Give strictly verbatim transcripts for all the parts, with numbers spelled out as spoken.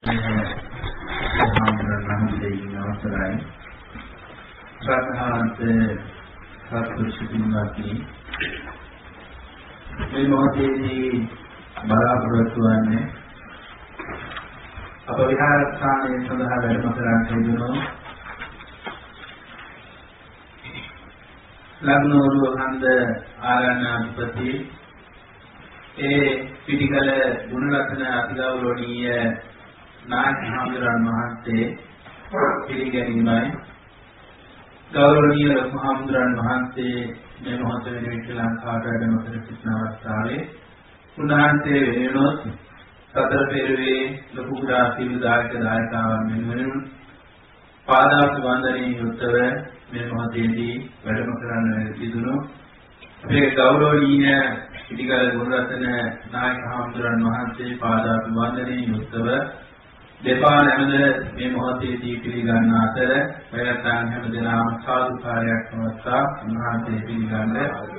අවසරයි සත්‍යහන්ත සත්පුරුෂින්වත්නි මේ මොහොතේදී බලාපොරොත්තු වන්නේ අප විහාරස්ථානයේ සඳහා වැඩම කරන්න හේතුණු ලග්නෝරුව හන්ද ආරණ්‍යාධිපති ඒ පිටිකල ගුණරත්න අතිගෞරවනීය නායක හාමුදුරන් වහන්සේ පිළිගැනීමයි ගෞරවනීය ලොකු හාමුදුරන් වහන්සේ මේ මොහොතේ ශ්‍රී ලංකාවට වැඩම කර සිටින අවස්ථාවේ උන්වහන්සේ වෙනුනොත් සතර පෙරවේ ලොකු කුඩා සිවිදායක දායකාවන් වෙනුවෙන් පාදාභි වන්දනයේ යුක්තව මේ මොහොතේදී වැඩම කරන්න සිදුණු අපේ ගෞරවනීය පිටිකල ගුණරත්න නායක හාමුදුරන් වහන්සේ පාදාභි වන්දනයේ යුක්තව දෙපා නැමද මේ මොහොතේදී පිළිගන්න අතර වෙනතන් හැමදෙනාම සාදුකාරයක් පවත්වා උන්වහන්සේ පිළිගන්න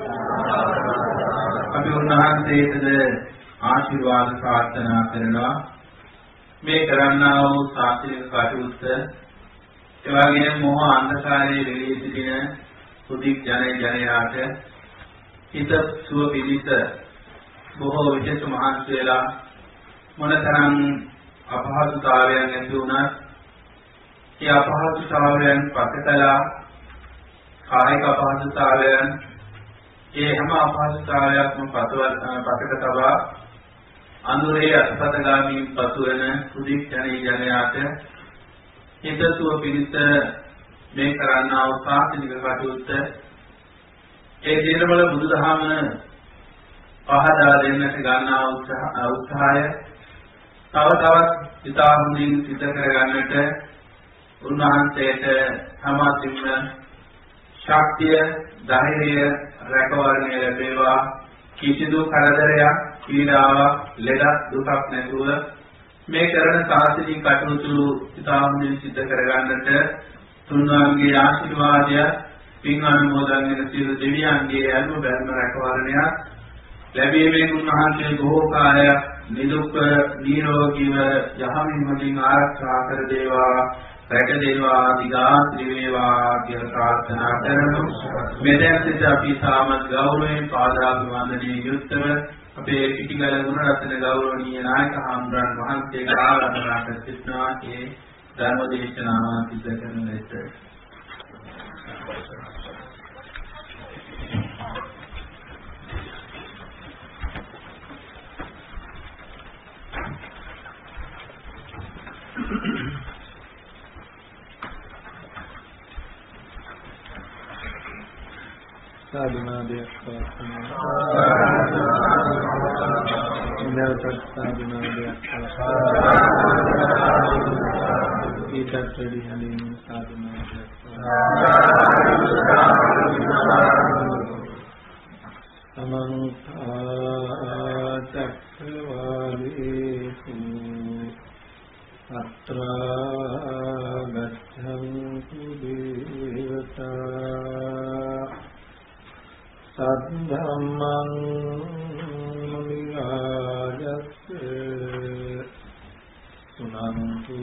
අපි උන්වහන්සේටද ආශිර්වාද ප්‍රාර්ථනා කරනවා මේ කරන්නා වූ සාත්‍වික කටයුත්ත එවැගේම මොහ අන්ධකාරයේ වෙලී සිටින සුදික් ජන ජනයාට හිත සුව පිළිස බොහෝ විශේෂ මහන්සි වෙලා මොනතරම් අපහසුතාවයන් ඇති වුණත් ඒ අපහසුතාවයන් පසුතලා කායික අපහසුතාවයන් ඒ හැම අපහසුතාවයක්ම පසුක තබා අඳුරේ අත්පතගාමී පසු වෙන සුදික් ජනී ජනයාට හිතසුව පිණිස මේ කරන්නා වූ සාසනික කටයුත්ත ඒ දිනවල බුදුදහම පහදා දෙන්නට ගන්නා උත්සාහය තව තවත් ඉතා හොඳින් සිදු කරගන්නට උන්වහන්සේට සමාධිම ශක්තිය ධෛර්යය රැකවරණය ලැබේවා කිසිදු කරදරයක් පීඩාවක් ලෙඩක් දුකක් නැතුව මේ කරන සාසනික කටයුතු ඉතා හොඳින් සිදු කරගන්නට තුන්වන්ගේ ආශිර්වාදය පින් අනුමෝදන් වෙන සියලු දෙවියන්ගේ අනුව බැලම රැකවරණය ලැබීමෙන් උන්වහන්සේ බොහෝ කාලයක් නිදුක් නිරෝගීව යහමින් හොඳින් ආරක්ෂා කර දේවා රැක දේවා දිගාත්‍රි වේවා කියලා ප්‍රාර්ථනා කරමු. මෙතෙන් සිට අපි සාමත් ගෞරවයෙන් පාදාභි වන්දනයේ යුක්තව අපේ පිටිකල ගුණරත්න ගෞරවනීය නායක හාමුදුරන් වහන්සේගේ ආරාධනා කර සිටිනවා. ඒ ධර්ම දේශනාව සිදු කරන ලෙස साधुनादय साधुनादय ईतत्रेडी हलीम साधुनादय समंता चक्रवालेषु अत्रा गच्छन्तु देवता सद्धम्मं मुनिराजस्य सुनन्तु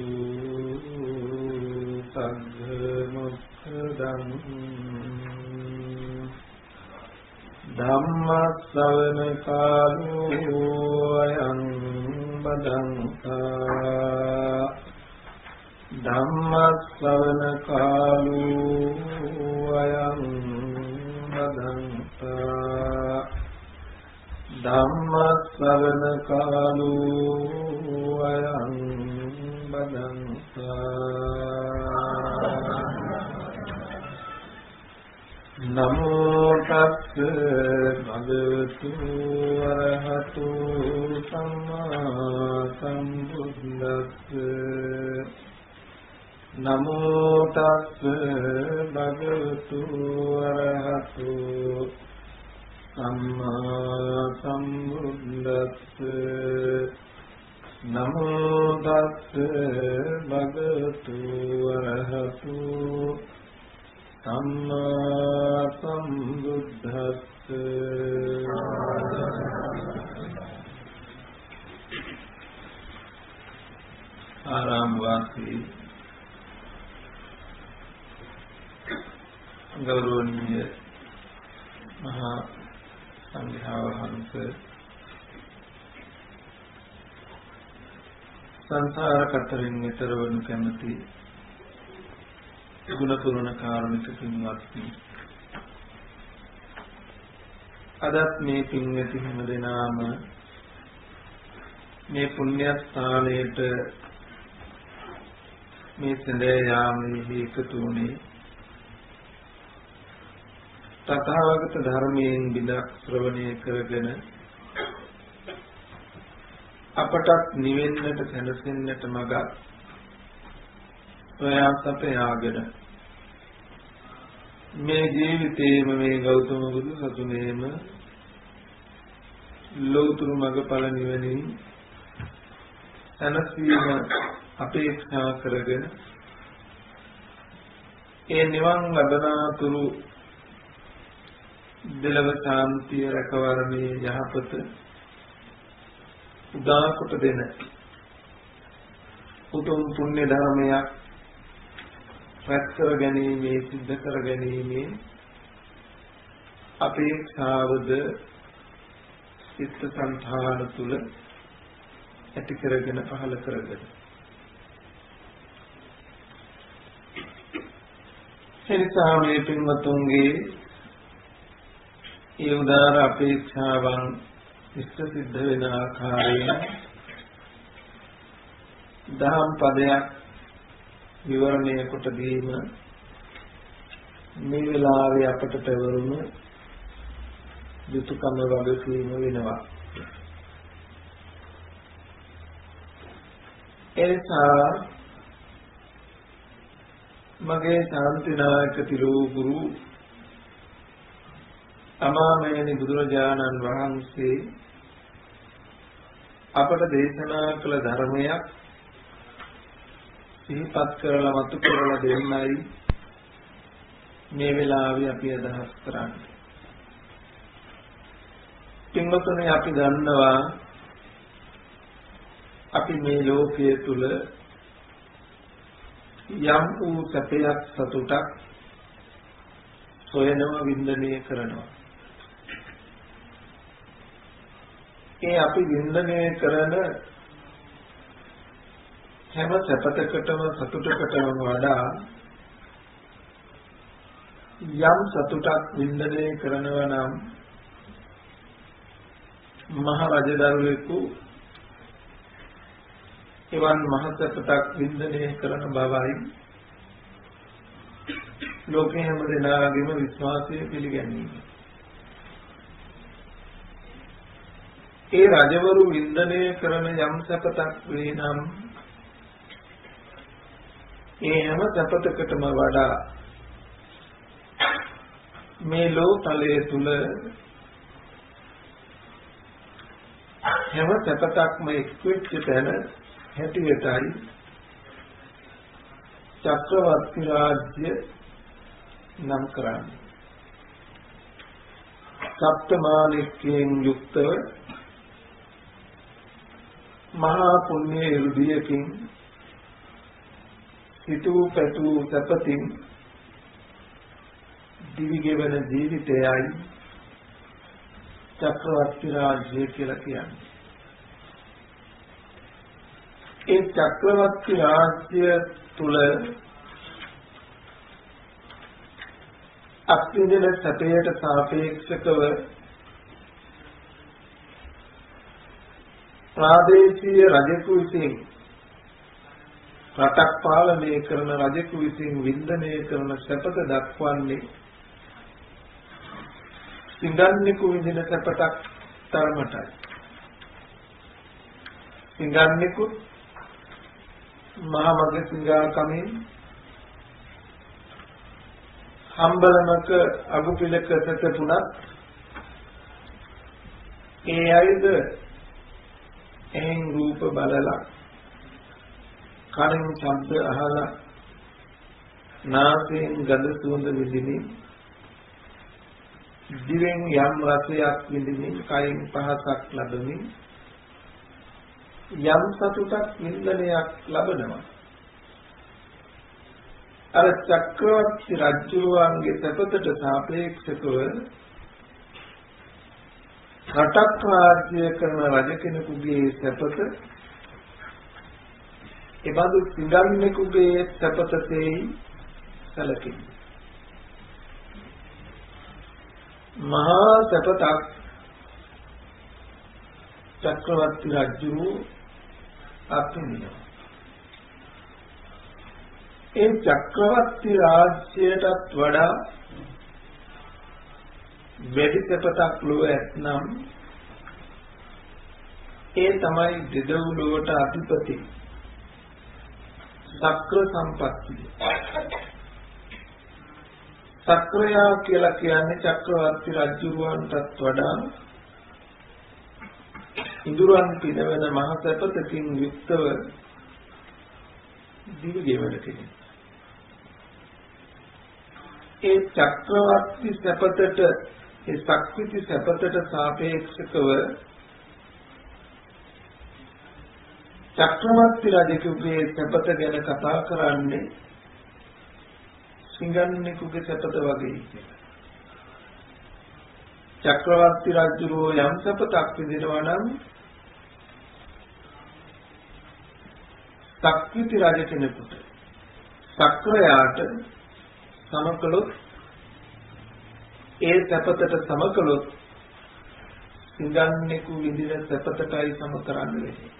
सद्धमुक्तदं धम्मश्रवण कालो अयं बदन्ता धम्मश्रवण कालो अयं बदन्ता धम्मश्रवण कालो अयं बदन्ता नमो तस्से भगवतो अरहतो सम्मा सम्बुद्धस्से नमो तस्से भगवतो अरहतो सम्मा सम्बुद्धस्से नमो तस्से भगवतो अरहतो सम्मा सम्बुद्धस्ස ආරාම වාසී ගෞරවනීය මහා සංඝයා වහන්සේ සංසාර කතරින් ඈතර වනු කැමැති ගුණ පුරුණ කාරුණික පින්වත්නි, අදත් මේ පින්වති හැම දෙනාම මේ පුණ්‍ය ස්ථානයේට මේ සඳේ යාමෙහි එකතු වුණේ තථාගත ධර්මයෙන් බිඳක් ශ්‍රවණය කරගෙන අපටත් නිවෙන්නට සැනසෙන්නට මඟ ප්‍රයාසත යාගෙන මේ ජීවිතේම මේ ගෞතම බුදු සසුනේම ලෞතුරු මඟඵල නිවනින් සැනසීම අපේක්ෂා කරගෙන ඒ නිවන් ලබනාතුරු දෙලව ශාන්තිය රැකවරණේ යහපත උදා කොට දෙන උතුම් පුණ්‍ය ධර්මයක් රැස් කර ගැනීමේ සිද්ධ කර ගැනීමේ අපේක්ෂාවද චිත්ත සංධාන තුල ඇති කරගෙන පහළ කරගෙන එනිසා මේ පින්වතුන්ගේ ඒ උදාර අපේක්ෂාවන් ඉෂ්ට සිද්ධ වෙන ආකාරයෙන් දහම් පදයක් විවරණය කොට දීම මේ වෙලාවේ අපට පැවරුණු යුතුයකම වගකීම වෙනවා. එනිසා මගේ ශාන්තිනායක තිරෝගුරු අමාමේනි බුදුරජාණන් වහන්සේ අපට දේශනා කළ ධර්මයක් සිහිපත් කරලා මතු කරලා දෙන්නයි මේ වෙලාවේ අපි අදහස් කරන්නේ. පින්වතුනි, අපි දන්නවා අපි මේ ලෝකයේ තුල යම් වූ සැපයක් සතුටක් සොයනවා, වින්දනය කරනවා. ඒ අපි වින්දනය කරන හැම සැපතකටම සතුටකටම වඩා යම් සතුටක් වින්දනය කරනවා නම් මහ රජදරුවෙකු එවන් මහ සැපතක් වින්දනය කරන බවයි ලෝකයේ හැම දෙනාගේම විශ්වාසය පිළිගන්නේ. ඒ රජවරු වින්දනය කරන යම් සැපතක් වේ නම් ඒ හැම සැපතකටම වඩා මේ ලෝකතලයේ තුල හැම සැපතක්ම එක්වෙච්ච තැන හැටියටයි චක්‍රවර්ති රාජ්‍ය නම් කරන්නේ. සප්තමාණික්‍යයෙන් යුක්තව මහා පුණ්‍ය ඉරුදියකින් සිතූ පැතූ සැපතින් දිවිගෙවන ජීවිතයයි චක්‍රවර්ති රාජ්‍ය කියලා කියන්නේ. ඒ චක්‍රවර්ති රාජ්‍ය තුල අත්විඳින සැපයට සාපේක්ෂව ප්‍රාදේශීය රජෙකු විසින් රටක් පාලනය කරන රජෙකු විසින් වින්දනය කරන සැපත දක්වන්නේ සිඟන්නෙකු විඳින සැපතක් තරමටයි. සිඟන්නෙකු මහා මග සිඟා කමින් හම්බලමක අගුපිලක සැතපුණත් ඒ අයද එහෙන් රූප බලලා කනින් ශබ්ද අහලා නාසයෙන් ගඳ සුවඳ විඳිමින් දිවෙන් යම් රසයක් විඳිමින් කයින් පහසක් ලැබෙමින් යම් සතුටක් වින්දනයක් ලබනවා. අර චක්‍රවර්ති රජුවන්ගේ සැපතට සාපේක්ෂව රටක් රාජ්‍ය කරන රජ කෙනෙකුගේ සැපත එබඳු සිඟන්නෙකුගේ සැපතේ සැලකෙන්නේ. මහා සැපතක් චක්‍රවර්ති රජු අත්විඳිනවා. ඒ චක්‍රවර්ති රාජ්‍යයටත් වඩා වැඩි සැපතක් ලොව ඇතනම් ඒ තමයි දෙදව්ලොවට අධිපති සක්‍ර සම්පත්තිය. සක්‍රයා කියලා කියන්නේ චක්‍රවර්ති රජුවන්ටත් වඩා ඉඳුරන් පිනවන මහ සැපතකින් යුක්තව දිවි ගෙවන කෙනෙක්. ඒ චක්‍රවර්ති සැපතට ඒ ශක්තිති සැපතට සාපේක්ෂව චක්‍රවර්ති රජුගේ සැපත ගැන කතා කරන්නේ සිඟන්නෙකුගේ සැපත වගේ කියලා. චක්‍රවර්ති රජුරෝ යම් සැපතක් විඳිනවා නම් ශක්තිති රජ කෙනෙකුට සක්‍රයාට සමකලොත් ඒ සැපතට සමකලොත් සිඟන්නෙකු විඳින සැපතටයි සම කරන්න වෙන්නේ.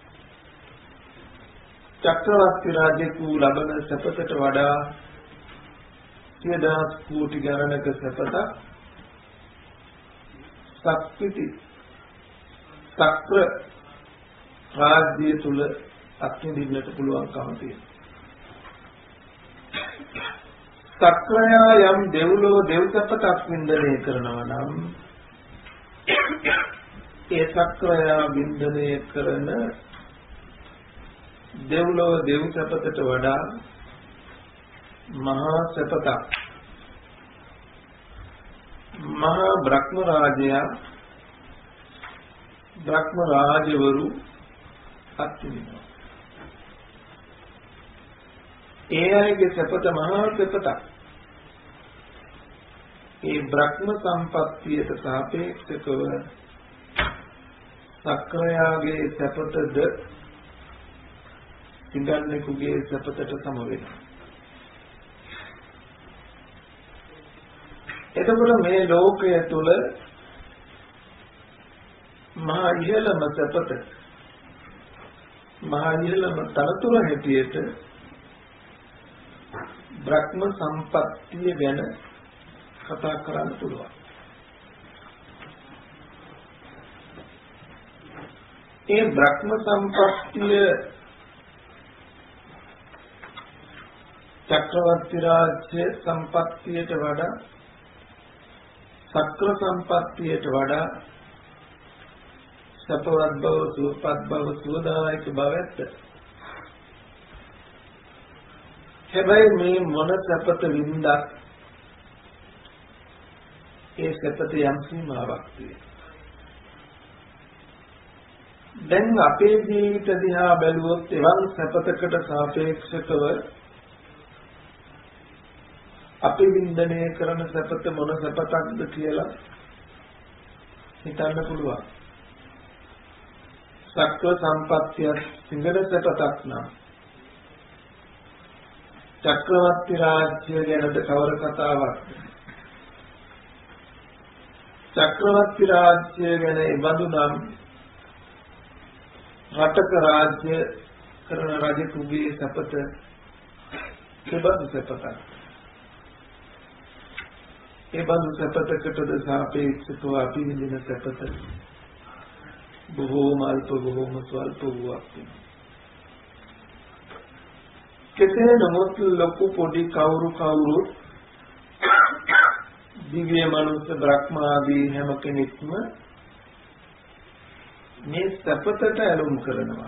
චක්‍රවර්ති රජෙකු ලබන සැපතට වඩා සිය දහස් කෝටි ගණනක සැපතක් ශක්තිති සක්‍ර රාජ්‍ය තුල අත්විඳින්නට පුළුවන්කම තියෙනවා. සක්‍රයා යම් දෙව්ලොව දෙව්සපතක් වින්දනය කරනවා නම් ඒ සක්‍රයා වින්දනය කරන දෙව්ලොව දෙව්සපතට වඩා මහා සපතක් මහා බ්‍රහ්ම රාජයා බ්‍රහ්ම රාජවරු අත්විඳිනවා. ඒ අයගේ සපත මහා සපතක්. ඒ බ්‍රහ්ම සම්පත්තියට සාපේක්ෂව සක්‍රයාගේ සපතද සිඟන්නෙකුගේ සපතට සම වෙනවා. එතකොට මේ ලෝකය තුල මහා ඉහළම සපත මහා ඉහළම තනතුර හැටියට බ්‍රහ්ම සම්පත්තිය ගැන කතා කරන්න පුළුවන්. ඒ බ්‍රහ්ම සම්පත්තිය චක්‍රවර්ති රාජ්‍ය සම්පත්තියට වඩා සක්‍ර සම්පත්තියට වඩා සපවත් බව සුවපත් බව සුවදායක බව ඇත. හැබැයි මේ මොන සපත වින්දක් ඒ සපත යම් සීමාවක් තියෙනවා. දැන් අපේ ජීවිත දිහා බැලුවොත් එවන් සපතකට සාපේක්ෂව අපි වින්දනය කරන සපත මොන සපතක්ද කියලා හිතන්න පුළුවන්. සක්‍ර සම්පත්තිය සිංහල සපතක් නම් චක්‍රවර්ති රාජ්‍ය ගැනද කවර කතාවක්? චක්‍රවර්ති රාජ්‍ය ගැන ඉබඳු නම් රටක රාජ්‍ය කරන රජෙකුගේ සපත කෙබඳු සපතක්? ඒ බඳු සපතකටද සාපේක්ෂව අපි විඳින සපත බොහෝම අල්ප බොහෝම ස්වල්ප වූවක්. කෙසේ නමුත් ලොකු පොඩි කවුරු කවුරුත් දිව්‍ය මනුස්ස බ්‍රහ්ම ආදී හැම කෙනෙක්ම මේ සපතට ඇලුම් කරනවා.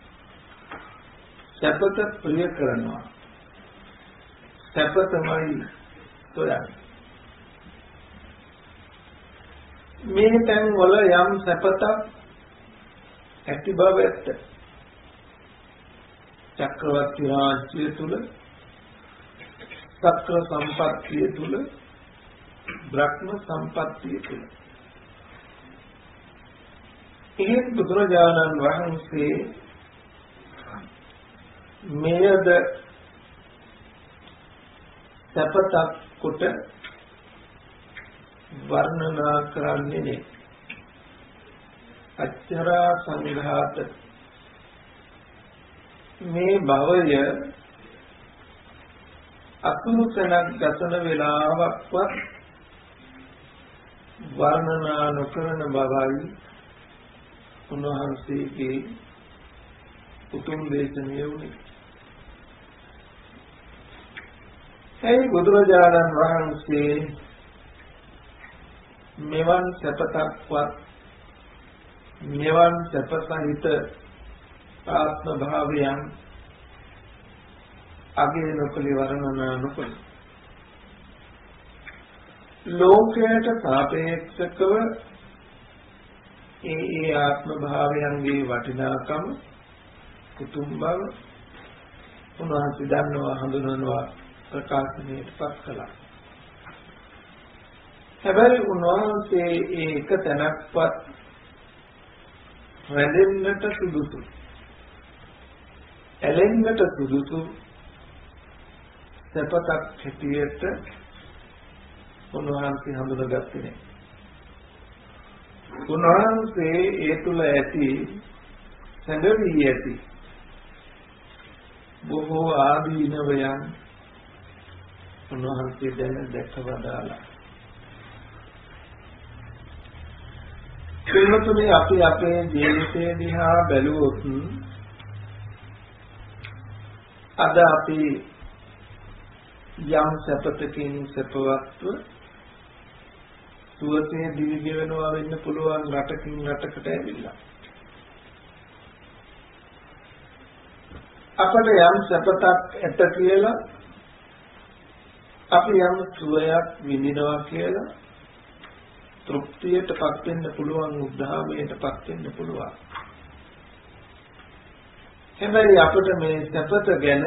සපත ප්‍රිය කරනවා. සපත තමයි සොයන්නේ. මේ තැන් වල යම් සපතක් ඇති බව ඇත්ත. චක්‍රවර්ති රාජ්‍ය තුල සක්‍ර සම්පත්තිය තුල බ්‍රහ්ම සම්පත්තිය තුල එහෙත් බුදුරජාණන් වහන්සේ මෙයද සපතක් කොට වර්ණනා කරන්නේ නේ අච්චරා සංඝාත මේ භවය අකුසලක් ගතන වේලාවක්වත් වර්ණනා නොකරන බවයි උන්වහන්සේගේ උතුම් දේශනය වුණේ. ඒ බුදුරජාණන් වහන්සේ මෙවන් සපතක්වත් මෙවන් සපසහිත ආත්ම භාවයන් අගේ නොකලි වර්ණනා නොකලි ලෝකයට සාපේක්ෂකව ඒ ඒ ආත්ම භාවයන්ගේ වටිනාකම කුතුම් බව උන්වහන්සේ දන්නවා හඳුනනවා ප්‍රකාශනයට පත් කළා. හැබැයි උන්වහන්සේ ඒ එක තැනක්වත් රැඳෙන්නට සුදුසු ඇලෙන්නට සුදුසු සපතක් හැටියට උන්වහන්සේ හඳුනාගත්තේ නැහැ. උන්වහන්සේ ඒ තුල ඇති සැඟවී ඇති බොහෝ ආදීනවයන් උන්වහන්සේ දැන දැකවදාලා. ඒකතුනේ අපි අපේ ජීවිතය දිහා බැලුවොත් අද අපි යම් සපතකින් සපවත්ව සුවසේ දිවි ගෙවනවා වෙන්න පුළුවන් රටකින් රටකට ඇවිල්ලා අපට යම් සපතක් ඇත කියලා අපි යම් සුවයක් විඳිනවා කියලා තෘප්තියටපත් වෙන්න පුළුවන් උද්ධාමයටපත් වෙන්න පුළුවන්. හැබැයි අපිට මේ සපත ගැන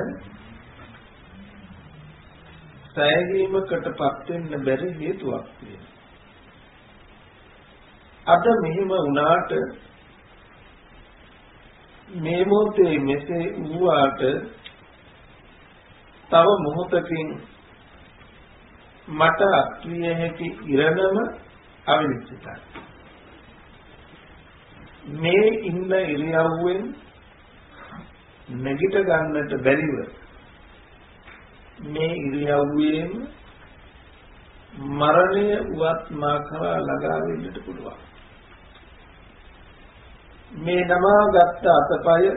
සෑහීමකටපත් වෙන්න බැරි හේතුවක් තියෙනවා. අද මෙහිම වුණාට මේ මොහොතේ මෙසේ වූාට තව මොහොතකින් මට අත්විය හැකි ඉරණම අවිනිශ්චිතයි. මේ ඉන්න ඉරියව්වෙන් නැගිට ගන්නට බැරිව මේ ඉරියව්වේම මරණය උවත් මා කරා ළඟා වෙන්නට පුළුවන්. මේ නමාගත් අතපය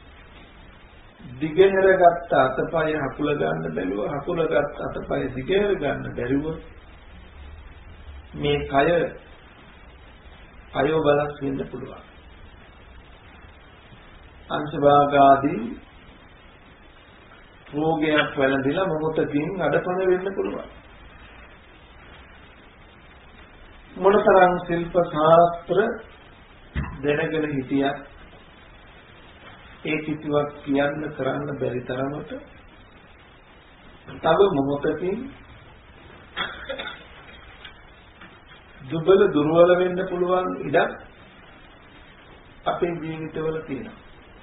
දිගහැර ගත්ත අතපය හකුල ගන්න බැලුව හකුලගත් අතපය දිගහැර ගන්න බැරිව මේ කය අයෝ බලස් වෙන්න පුළුවන්. අංශභාගාදී රෝගයක් වැළඳිලා මොහොතකින් අඩපණ වෙන්න පුළුවන්. මොනතරම් ශිල්ප ශාස්ත්‍ර දැනගෙන හිටියත් ඒ කිසිවක් කියන්න කරන්න බැරි තරමට තව මොහොතකින් දුබල දුර්වල වෙන්න පුළුවන් ඉඩක් අපේ ජීවිතවල තියෙනවා.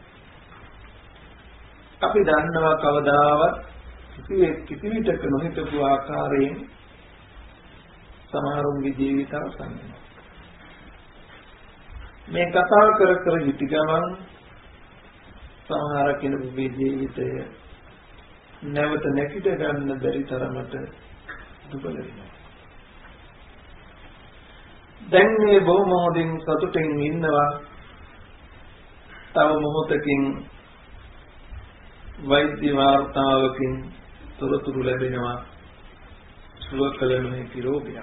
අපි දන්නවා කවදාවත් කිසිවෙක් කිසි විටක නොහිතපු ආකාරයෙන් සමහරුන්ගේ ජීවිත අවසන් වෙනවා. මේ කතා කර කර හිටි ගමන් සමහර කෙනෙකුගේ ජීවිතය නැවත නැගිට ගන්න බැරි තරමට දුබල වෙනවා. දැන් මේ බොහොම හොඳින් සතුටින් ඉන්නවා. තව මොහොතකින් වෛද්‍ය වාර්තාවකින් තොරතුරු ලැබෙනවා සුව කළ නොහැකි රෝගයක්.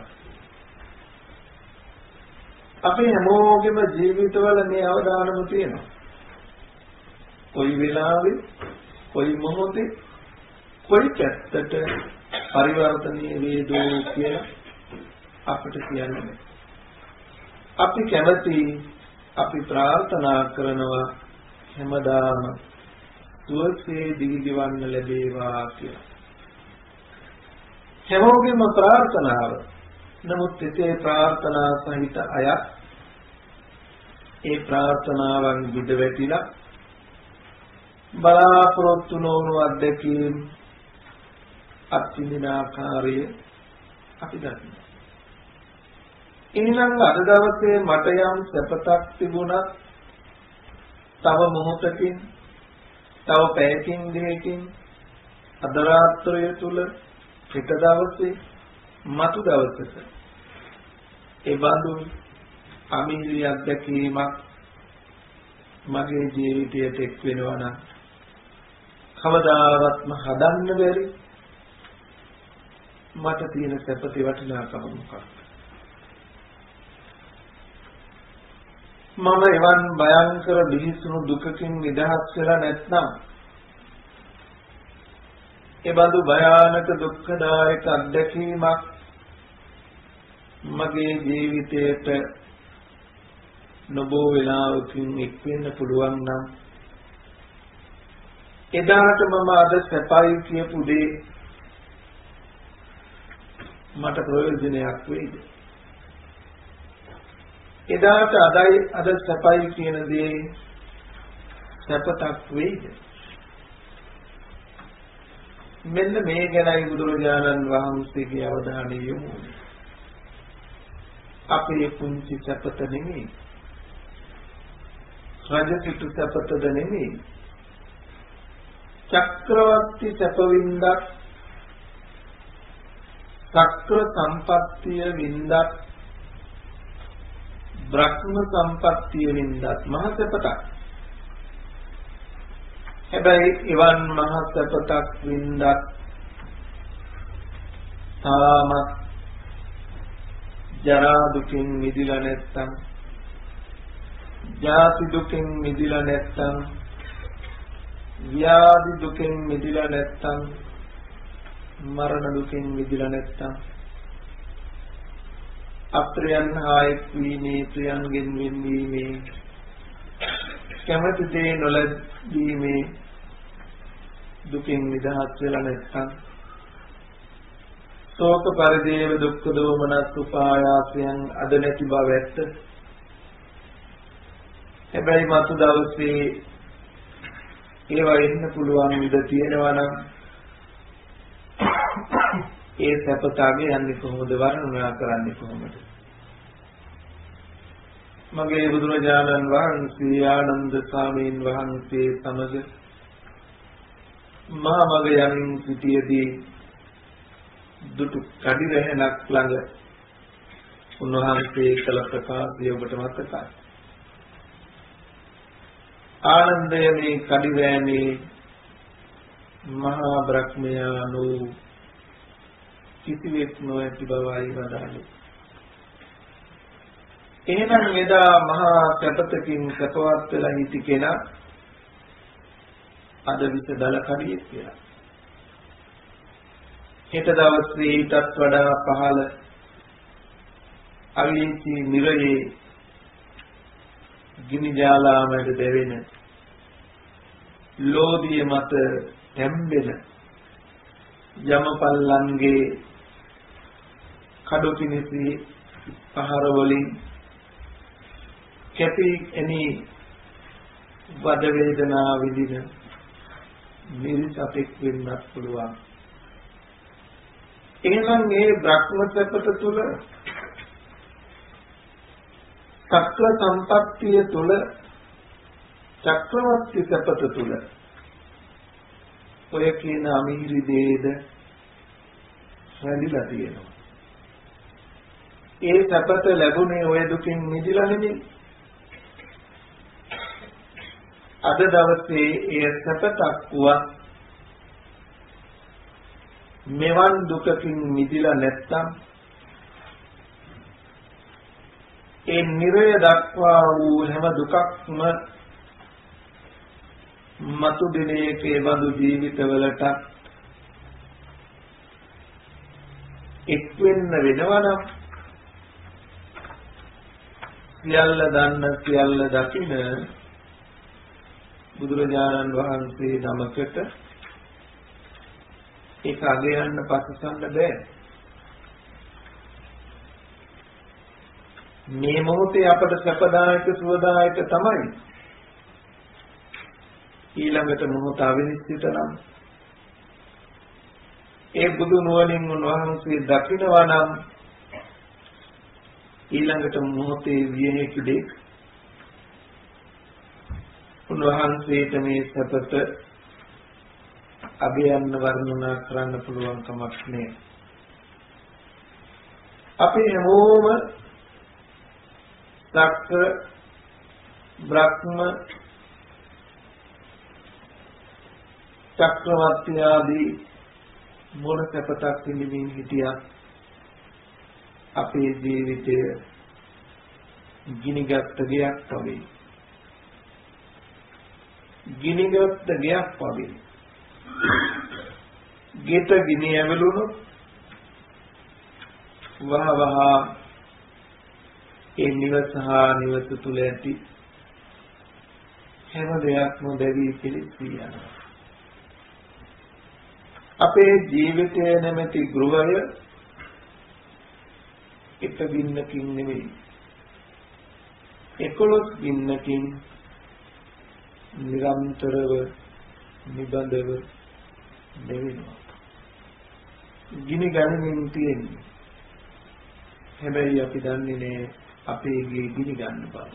අපේ හැමෝගෙම ජීවිතවල මේ අවදානම තියෙනවා. කොයි වෙලාවෙ කොයි මොහොතේ කොයි පැත්තට පරිවර්තනීය වේදෝ කියලා අපිට කියන්නේ. අපි කැමති අපි ප්‍රාර්ථනා කරනවා හැමදාම සුවසේ දිවිගවන්න ලැබේවා කියලා. හැමෝගෙම ප්‍රාර්ථනාව. නමුත් ඉතේ ප්‍රාර්ථනා සහිත අය ඒ ප්‍රාර්ථනාවන් විද වැටිලා බලාපොරොත්තු නොවුණු අත්දැකීම් අත්විඳින ආකාරය අපි දන්නවා. එහෙනම් අද දවසේ මට යම් සැපතක් තිබුණත් තව මොහොතකින් තව පැයකින් දෙකකින් අද රාත්‍රිය තුල එක දවසේ මතු දවසක ඒ බඳු අමිහිරි අත්දැකීමක් මගේ ජීවිතයට එක් වෙනවා නම් කවදාවත්ම හදන්න බැරි මට තියෙන සැපති වටිනාකම මොකක්ද? මම එවන් භයංකර බිහිසුණු දුකකින් නිදහස් වෙලා නැත්නම් ඒ බඳු භයානක දුක්ඛදායක අත්දැකීමක් මගේ ජීවිතයට නොබෝ වෙලාවකින් එක් වෙන්න පුළුවන් නම් එදාට මම අද සැපයි කියපු දේ මට ප්‍රයෝජනයක් වෙයිද? එදාට අදයි අද සැපයි කියන දේ සැපතක් වෙයිද? මෙන්න මේ ගැනයි බුදුරජාණන් වහන්සේගේ අවධානය යොමු වුනේ. අපේ පුංචි සැපත නෙමෙයි, රජසිටු සැපතද නෙමෙයි, චක්‍රවර්ති සැපවින්දක්, චක්‍ර සම්පත්තිය වින්දක්, බ්‍රහ්ම සම්පත්තිය වින්දක් මහ සැපතක්. හැබැයි එවන් මහ සැපතක් වින්දක් තාමත් ජරා දුකින් මිදිලා නැත්තම්, ජාති දුකින් මිදිලා නැත්තම්, ව්‍යාධි දුකින් මිදිලා නැත්තම්, මරණ දුකින් මිදිලා නැත්තම්, අප්‍රියන් හායත් වීමේ, ප්‍රියන්ගෙන් වෙන්වීමේ, කැමති දේ නොලැබීමේ දුකින් නිදහස් වෙලා නැත්තම්, ශෝක පරිදේව දුක්ඛ දෝමනස් උපායාසයන් අද නැති බව ඇත්ත. හැබැයි මතු දවසේ ඒවා එන්න පුළුවන් විද තියෙනවා නම් ඒ සැපතාවේ යන්නේ කොහොමද, වර්ණනා කරන්නේ කොහොමද? මගේ බුදුරජාණන් වහන්සේ ආනන්ද ස්වාමීන් වහන්සේ සමග මා මග යමින් සිටියේදී දුටු කඩි රැහනක් ළඟ උන්වහන්සේ කළ ප්‍රකාශය ඔබට මතකයි. ආනන්දය මේ කඩි රැහනේ මහා බ්‍රහ්මයාණෝ කිසිවෙක් නොඇති බවයි වදාළේ. එහෙනම් එදා මහා සැපතකින් සැපවත් වෙලා හිටි කෙනා අද විස දල කඩියෙක් කියලා. හෙට දවසේ ඊටත් වඩා පහළ අවීචි නිරයේ ගිනි ජාලාමයට දෙවෙන ලෝධිය මත තැම්බෙන යමපල්ලන්ගේ කඩු කිනිසි පහර වලින් කැපී එනි වද වේදනා විඳින මිරිසතෙක් වෙන්නත් පුළුවන්. එහෙනම් මේ බ්‍රහ්ම සැපත තුල, චක්‍ර සම්පත්තිය තුල, චක්‍රවර්ති සැපත තුල ඔය කියන අමිහිරි දේද රැඳිලා තියෙනවා. ඒ සැපත ලැබුණේ ඔය දුකින් මිදිලා නෙමෙයි. අද දවසේ ඒ සැපතක් වුවත් මෙවන් දුකකින් මිදිලා නැත්තම් ඒ නිරය දක්වා වූ හැම දුකක්ම මතු දිනයකේ බඳු ජීවිතවලට එක් වෙන්න වෙනවනම් සියල්ල දන්න සියල්ල දකින බුදුරජාණන් වහන්සේ නමකට ඒක අගයන්න පසසන්න බෑ. මේ මොහොතේ අපට සැපදායක සුවදායක තමයි. ඊළඟට මොහොත අවිනිශ්චිත නම් ඒ බුදු නුවණින් උන්වහන්සේ දකිනවා නම් ඊළඟට මොහොතේ විය හැකි දෙයක් උන්වහන්සේට මේ සැපත අභයන්න වර්ණනා කරන්න පුළුවන් කමක් නෑ. අපි හැමෝම සක්‍ර බ්‍රහ්ම චක්‍රවර්ති ආදී මොන සැපතක් විඳින්න හිටියත් අපේ ජීවිතය ගිනිගත් ගයක් වගේ. ගිනිගත් ගයක් වගේ. ගෙට ගිනි ඇවිලුණොත් වහ වහ ඒ නිවස හා නිවස තුල ඇති හැම දෙයක්ම දෙවි පිළිසී යනවා. අපේ ජීවිතය නැමැති ගෘහය එක ගින්නකින් නෙවෙයි එකොළොස් ගින්නකින් නිරන්තරව නිබඳව දෙවෙනවා. ගිනි ගනිමින් තියෙන්නේ. හැබැයි අපි දන්නේ නෑ අපේ ගේ ගිනි ගන්න බව.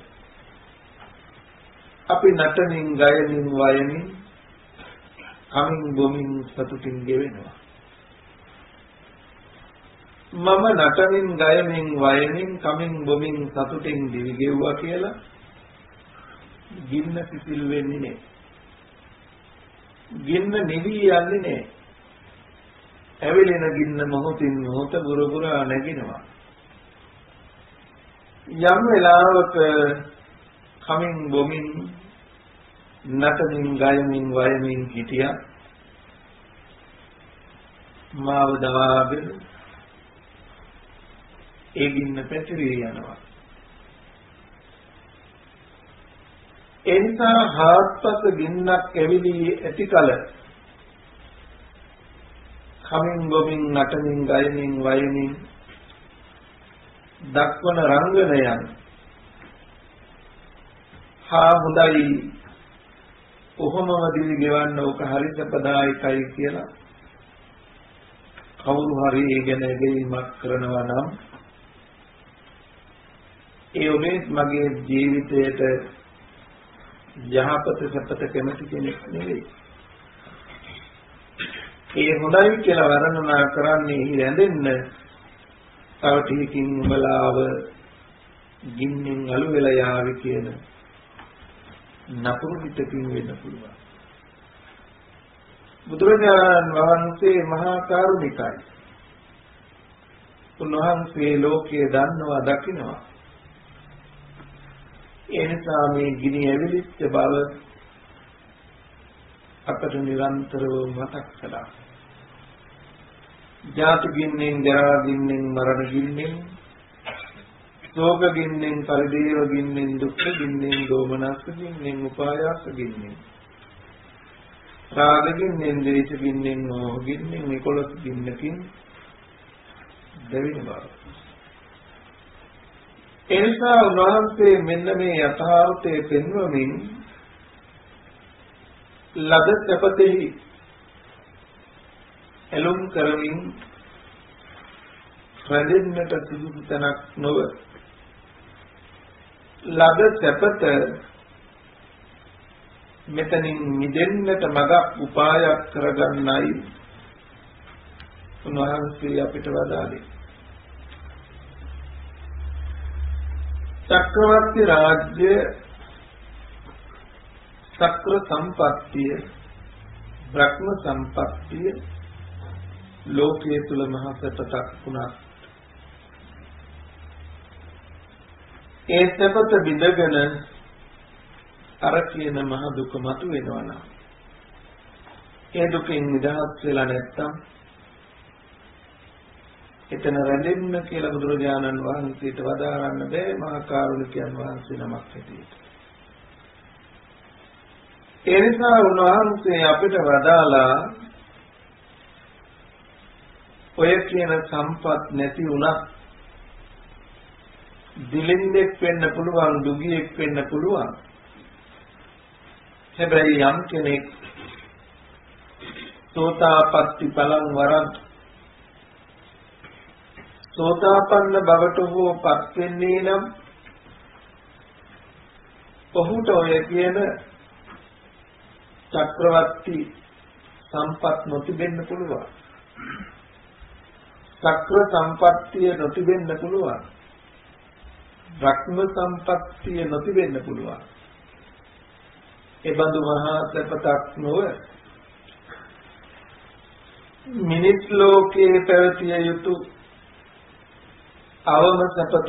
අපි නටමින් ගයමින් වයමින් කමින් බොමින් සතුටින් ගෙවෙනවා. මම නටමින් ගයමින් වයමින් කමින් බොමින් සතුටින් දිවි ගෙවුවා කියලා ගින්න සිසිල් වෙන්නේ නෑ. ගින්න නිවි යන්නේ නෑ. ඇවිලෙන ගින්න මොහොතින් මොහොත බුරබුරා නැගිනවා. යම් වෙලාවක කමින් බොමින් නටමින් ගයමින් වයමින් හිටියා මාව දවාගෙන ඒ ගින්න පැතිරී යනවා. එනිසා හාත්පස ගින්නක් ඇවිලි ඇති කල කමින් බොමින් නටමින් ගයමින් වයමින් දක්වන රංගනයන් හා හොඳයි කොහොමද දිවි ගෙවන්න ඕක හරි සපදායකයි කියලා කවුරු හරි ඒ ගැන ගැනීමක් කරනවා නම් ඒ ඔබේ මගේ ජීවිතයට යහපත සපත කැමති කෙනෙක් නෙවෙයි. ඒ හොඳයි කියලා වර්ණනා කරන්නේ රැඳෙන්න තව ටිකකින් උඹලාව ගින්නෙන් අළු වෙලා යාවි කියන නපුරු පිටකින් වෙන්න පුළුවන්. බුදුරජාණන් වහන්සේ මහා කරුණිකයි. උන්වහන්සේ ලෝකයේ දන්නවා දකින්නවා. ඒ නිසා මේ ගිනි ඇවිලිච්ච බව අපට නිරන්තරව මතක් කළා. ජාති ගින්නෙන්, ජරා ගින්නෙන්, මරණ ගින්නෙන්, ශෝක ගින්නෙන්, පරිදේව ගින්නෙන්, දුක්ඛ ගින්නෙන්, දෝමනස්ස ගින්නෙන්, උපායාස ගින්නෙන්, රාග ගින්නෙන්, ද්වේෂ ගින්නෙන්, මෝහ ගින්නෙන්, එකොළොස් ගින්නකින් දෙවින බව. එනිසා උන්වහන්සේ මෙන්න මේ යථාර්ථය පෙන්වමින් ලද සැපතෙහි එළුම් කරමින් රැඳෙන්නට සුදුසු තැනක් නොව ලද සැපත මෙතනින් මිදෙන්නට මඟ උපායක් කරගන්නයි උන්වහන්සේ අපිට වදාළේ. චක්‍රවර්ති රාජ්‍ය චක්‍ර සම්පත්තිය බ්‍රහ්ම සම්පත්තිය ලෝකයේ තුල මහ සැපතක් වුණා. ඒ සැපත බිඳගෙන අර කියන මහ දුක මතු වෙනවා නම් ඒ දුකෙන් නිදහස් වෙලා නැත්තම් එතන රැඳෙන්න කියලා බුදුරජාණන් වහන්සේට වදාරන්න බෑ මහා කරුණිකයන් වහන්සේ නමක් හැටියට. ඒ නිසා උන්වහන්සේ අපිට වදාලා ඔය කියන සම්පත් නැති වුණා දිලින්දෙක් වෙන්න පුළුවන් දුගියෙක් වෙන්න පුළුවන්. හැබැයි යම් කෙනෙක් සෝතාපට්ටි බලං වරන් සෝතාපන්න බවට හෝ පත් වෙන්නේ නම් ඔහුට ඔය කියන චක්‍රවර්ති සම්පත් නොතිබෙන්න පුළුවන්. චක්‍ර සම්පත්තිය නොතිබෙන්න පුළුවන්. රත්න සම්පත්තිය නොතිබෙන්න පුළුවන්. ඒ බඳු මහා සපතක් නොව මිනිස් ලෝකයේ පැවතිය යුතු අවම සපතවත්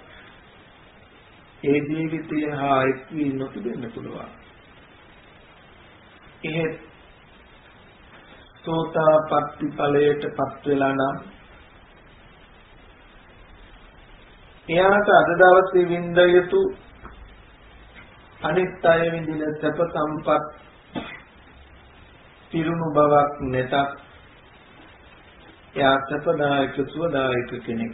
ඒ ජීවිතය හා එක් වී නොතිබෙන්න පුළුවන්. එහෙත් සෝතාපට්ටි ඵලයට පත් වෙලා නම් එයාට අද දවසේ විඳ යුතු අනිත් අය විඳින සැප සම්පත් පිරුණු බවක් නැතත් එයා සැපදායක සුවදායක කෙනෙක්.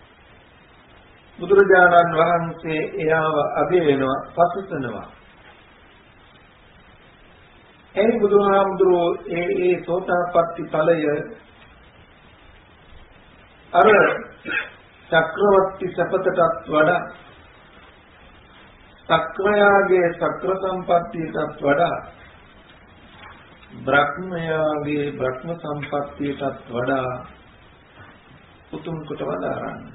බුදුරජාණන් වහන්සේ එයාව අගයනවා පසුතනවා. ඒ බුදුහාමුදුරෝ ඒ ඒ සෝතාපට්ටි ඵලය අර චක්‍රවර්ති සපතටත් වඩා සක්‍රයාගේ සක්‍ර සම්පත්තියටත් වඩා බ්‍රහ්මයාගේ බ්‍රහ්ම සම්පත්තියටත් වඩා උතුම් කොට වදාරන්නේ.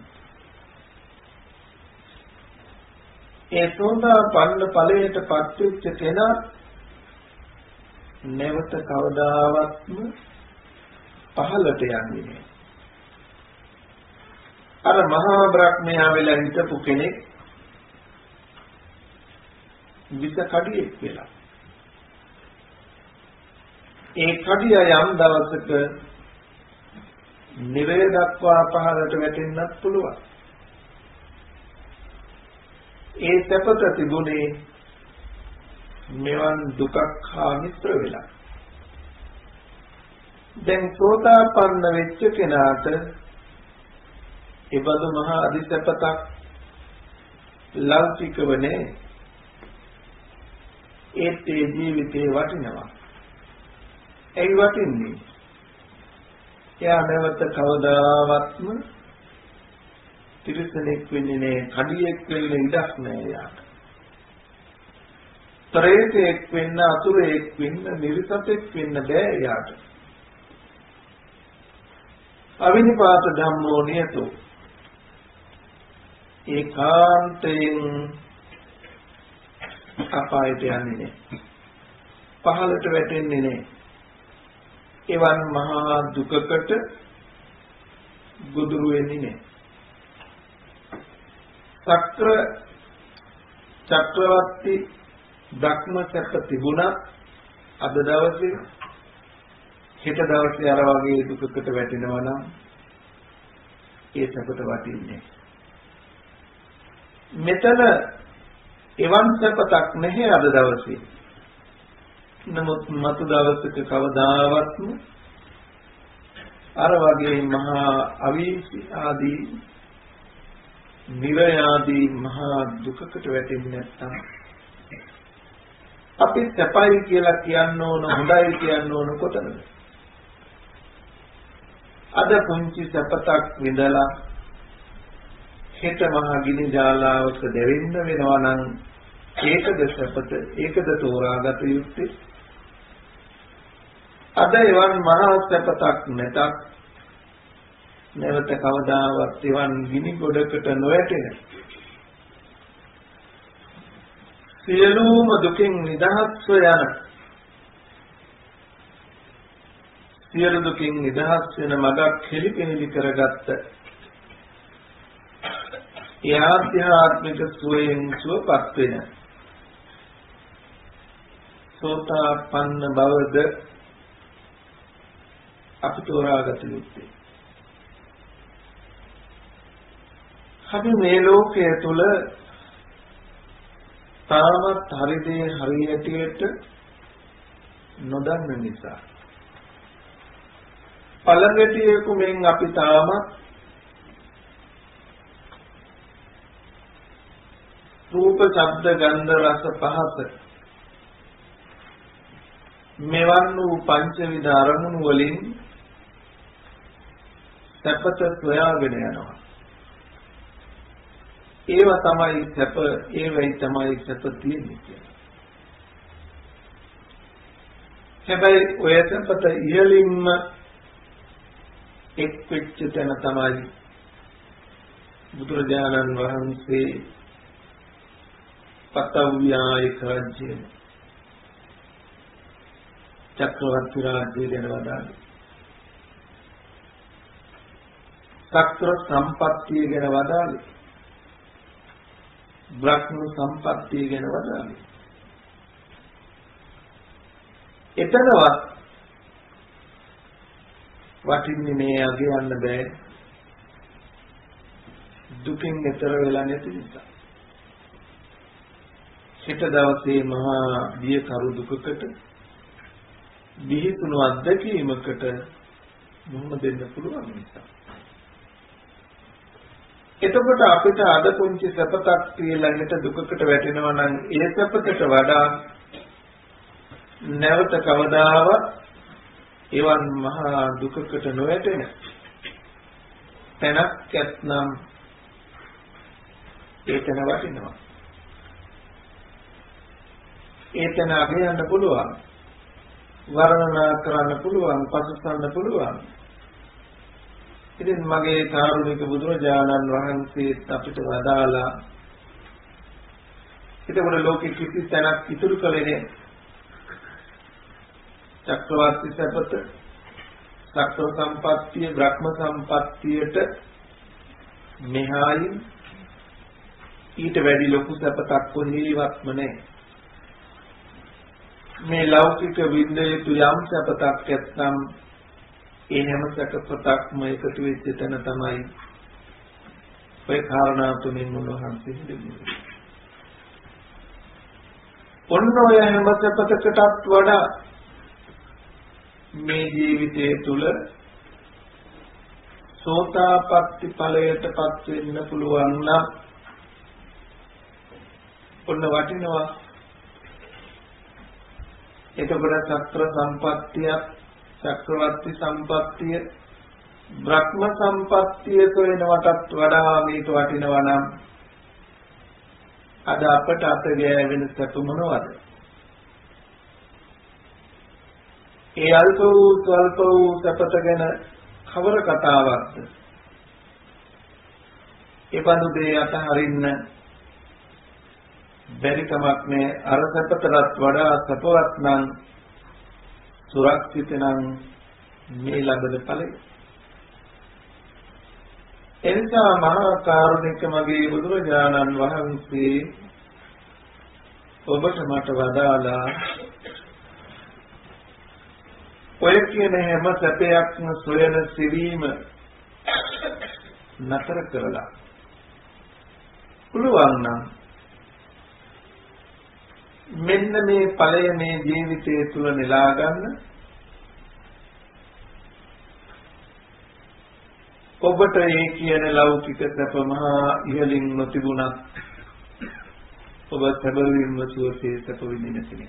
ඒ සෝතාපන්න ඵලයට පත් වෙච්ච කෙනා නැවත කවදාවත්ම පහළට යන්නේ නැහැ. අර මහා බ්‍රහ්මයා වෙලා හිටපු කෙනෙක් විස කඩියෙක් වෙලා. ඒ කඩිය යම් දවසක නිරය දක්වා පහළට වැටෙන්නත් පුළුවන්. ඒ සැපත තිබුණේ මෙවන් දුකක් හා මිශ්‍ර වෙලා. දැන් සෝතාපන්න වෙච්ච කෙනාට ඒබඳු මහා අධිසපතක් ලෞකිකව නේ. ඒත් ඒ ජීවිතේ වටිනවා. ඒ වටින්නේ එයා නැවත කවදාවත්ම තිරිසනෙක් වෙන්නේ නැහැ. කඩියෙක් වෙන්න ඉඩක් නැහැ යාට. ත්‍රේතෙක් වෙන්න, අසුරෙක් වෙන්න, නිර්සතෙක් වෙන්න බෑ යාට. අවිනිපාත ධම්මෝ නියතෝ. ඒකාන්තයෙන් අපායට යන්නේ නැහැ. පහළට වැටෙන්නේ නැහැ. එවන් මහා දුකකට ගොදුරු වෙන්නේ නැහැ. චක්‍ර චක්‍රවර්ති බ්‍රහ්ම සැප තිබුණා අද දවසේ හෙට දවසේ අර වගේ දුකකට වැටෙනවා නම් ඒ සැපට වටින්නේ. මෙතන එවන් සැපතක් නැහැ අද දවසේ. නමුත් මතු දවසක කවදාවත්ම අර වගේ මහා අවීසි ආදී නිරය ආදී මහා දුකකට වැටෙන්නේ නැත්නම් අපි සැපයි කියලා කියන්න ඕන, හොඳයි කියන්න ඕන කොතනද? අද පුංචි සැපතක් විඳලා හෙට මහා ගිනි ජාලාවක දෙවෙන්න වෙනවා නම් ඒකද සැපත? ඒකද තෝරාගත යුත්තේ? අද එවන් මහා සැපතක් නැතත් නැවත කවදාවත් එවන් ගිනි ගොඩකට නොවැටෙන සියලුම දුකින් නිදහස්ව යන සියලු දුකින් නිදහස් වෙන මගක් කෙලිපෙලි කරගත්ත ඒ ආධ්‍යාත්මික සුවයෙන් සුවපත් වෙන සෝතාපන්න බවද අපි තෝරාගත යුත්තේ. අපි මේ ලෝකයේ තුල තාමත් හරිදී හරියටියට නොදන්න නිසා. පළඟටියෙකු මෙන් අපි තාම රූප, ශබ්ද, ගන්ධ, රස, පහස මෙවන් වූ පංචවිධ අරමුණු වලින් සැපත සොයාගෙන යනවා. ඒවා තමයි සැප, ඒවයි තමයි සැප තියෙන්නේ කියලා. හැබැයි ඔය සැපත ඉහළින්ම එක් වෙච්ච තැන තමයි බුදුරජාණන් වහන්සේ පතව්‍යායක රාජ්‍යය චක්‍රවර්ති රාජ්‍යය ගැන වදාළේ. සක්‍ර සම්පත්තිය ගැන වදාළේ. බ්‍රහ්ම සම්පත්තිය ගැන වදාළේ. එතනවත් වටින්නේ මේ අගේ යන්න බෑ. දුකින් ඈතර වෙලා නැති නිසා. හිත දවසේ මහා දිය කරු දුකකට බිහිසුණු අත්දැකීමකට මුහුණ දෙන්න පුළුවන් නිසා. එතකොට අපිට අද පුංචි සැපතක් කියලා හිත දුකකට වැටෙනවා නම් ඒ සැපකට වඩා නැවත කවදාවත් එවන් මහා දුකකට නොවැටෙන තැනක් ඇත්නම් ඒ තැන වටිනවා. ඒ තැන අගයන්න පුළුවන්, වර්ණනා කරන්න පුළුවන්, පසුසන්න පුළුවන්. ඉතින් මගේ කාරුණික බුදුරජාණන් වහන්සේ අපිට වදාලා එතකොට ලෝකෙ කිසි තැනක් ඉතුරු කළේ නැහැ. චක්‍රවර්ති සැපත, සක්‍ර සම්පත්තිය, බ්‍රහ්ම සම්පත්තියට මෙහායි ඊට වැඩි ලොකු සැපතක් කොහේවත්ම නැහැ. මේ ලෞකික විඳයතු යම් සැපතක් ඇත්නම් ඒ හැම සැපතක්ම එකතු වෙච්ච තැන තමයි ඔය කාරණා තුنين උන්වහන්සේ දෙන්නේ. ඔන්න ඔය හැම සැපතකටත් වඩා මේ ජීවිතයේ තුල සෝතාපට්ටි ඵලයටපත් වෙන්න පුළුවන් නම් ඔන්න වටිනවා. එතකොට සත්‍ර සම්පත්තිය, චක්‍රවර්ති සම්පත්තිය, බ්‍රහ්ම සම්පත්තිය සොයනවටත් වඩා මේක වටිනවා නම් අද අපට අත ගෑවෙන සැප මොනවද? ඒ අල්ප වූ ස්වල්ප වූ සැපත ගැන කවර කතාවක්ද? ඒ බඳු දේ අතහරින්න බැරි කමක් නෑ. අර සැපතට වඩා සැපවත් නම් සුරක්ෂිත නම් මේ ලබන ඵලය. එනිසා මහා කාරුණික මගේ බුදුරජාණන් වහන්සේ ඔබට මට වදාලා ඔය කියන හැම සැපයක්ම සොයන සිවීම නතර කරලා පුළුවන් නම් මෙන්න මේ ඵලය මේ ජීවිතයේ තුල නෙලා ගන්න. ඔබට ඒ කියන ලෞකික සැප මහා ඉහළින් නොතිබුණත් ඔබ සැබවින්ම සුවසේ සැප විඳින කෙනෙක්.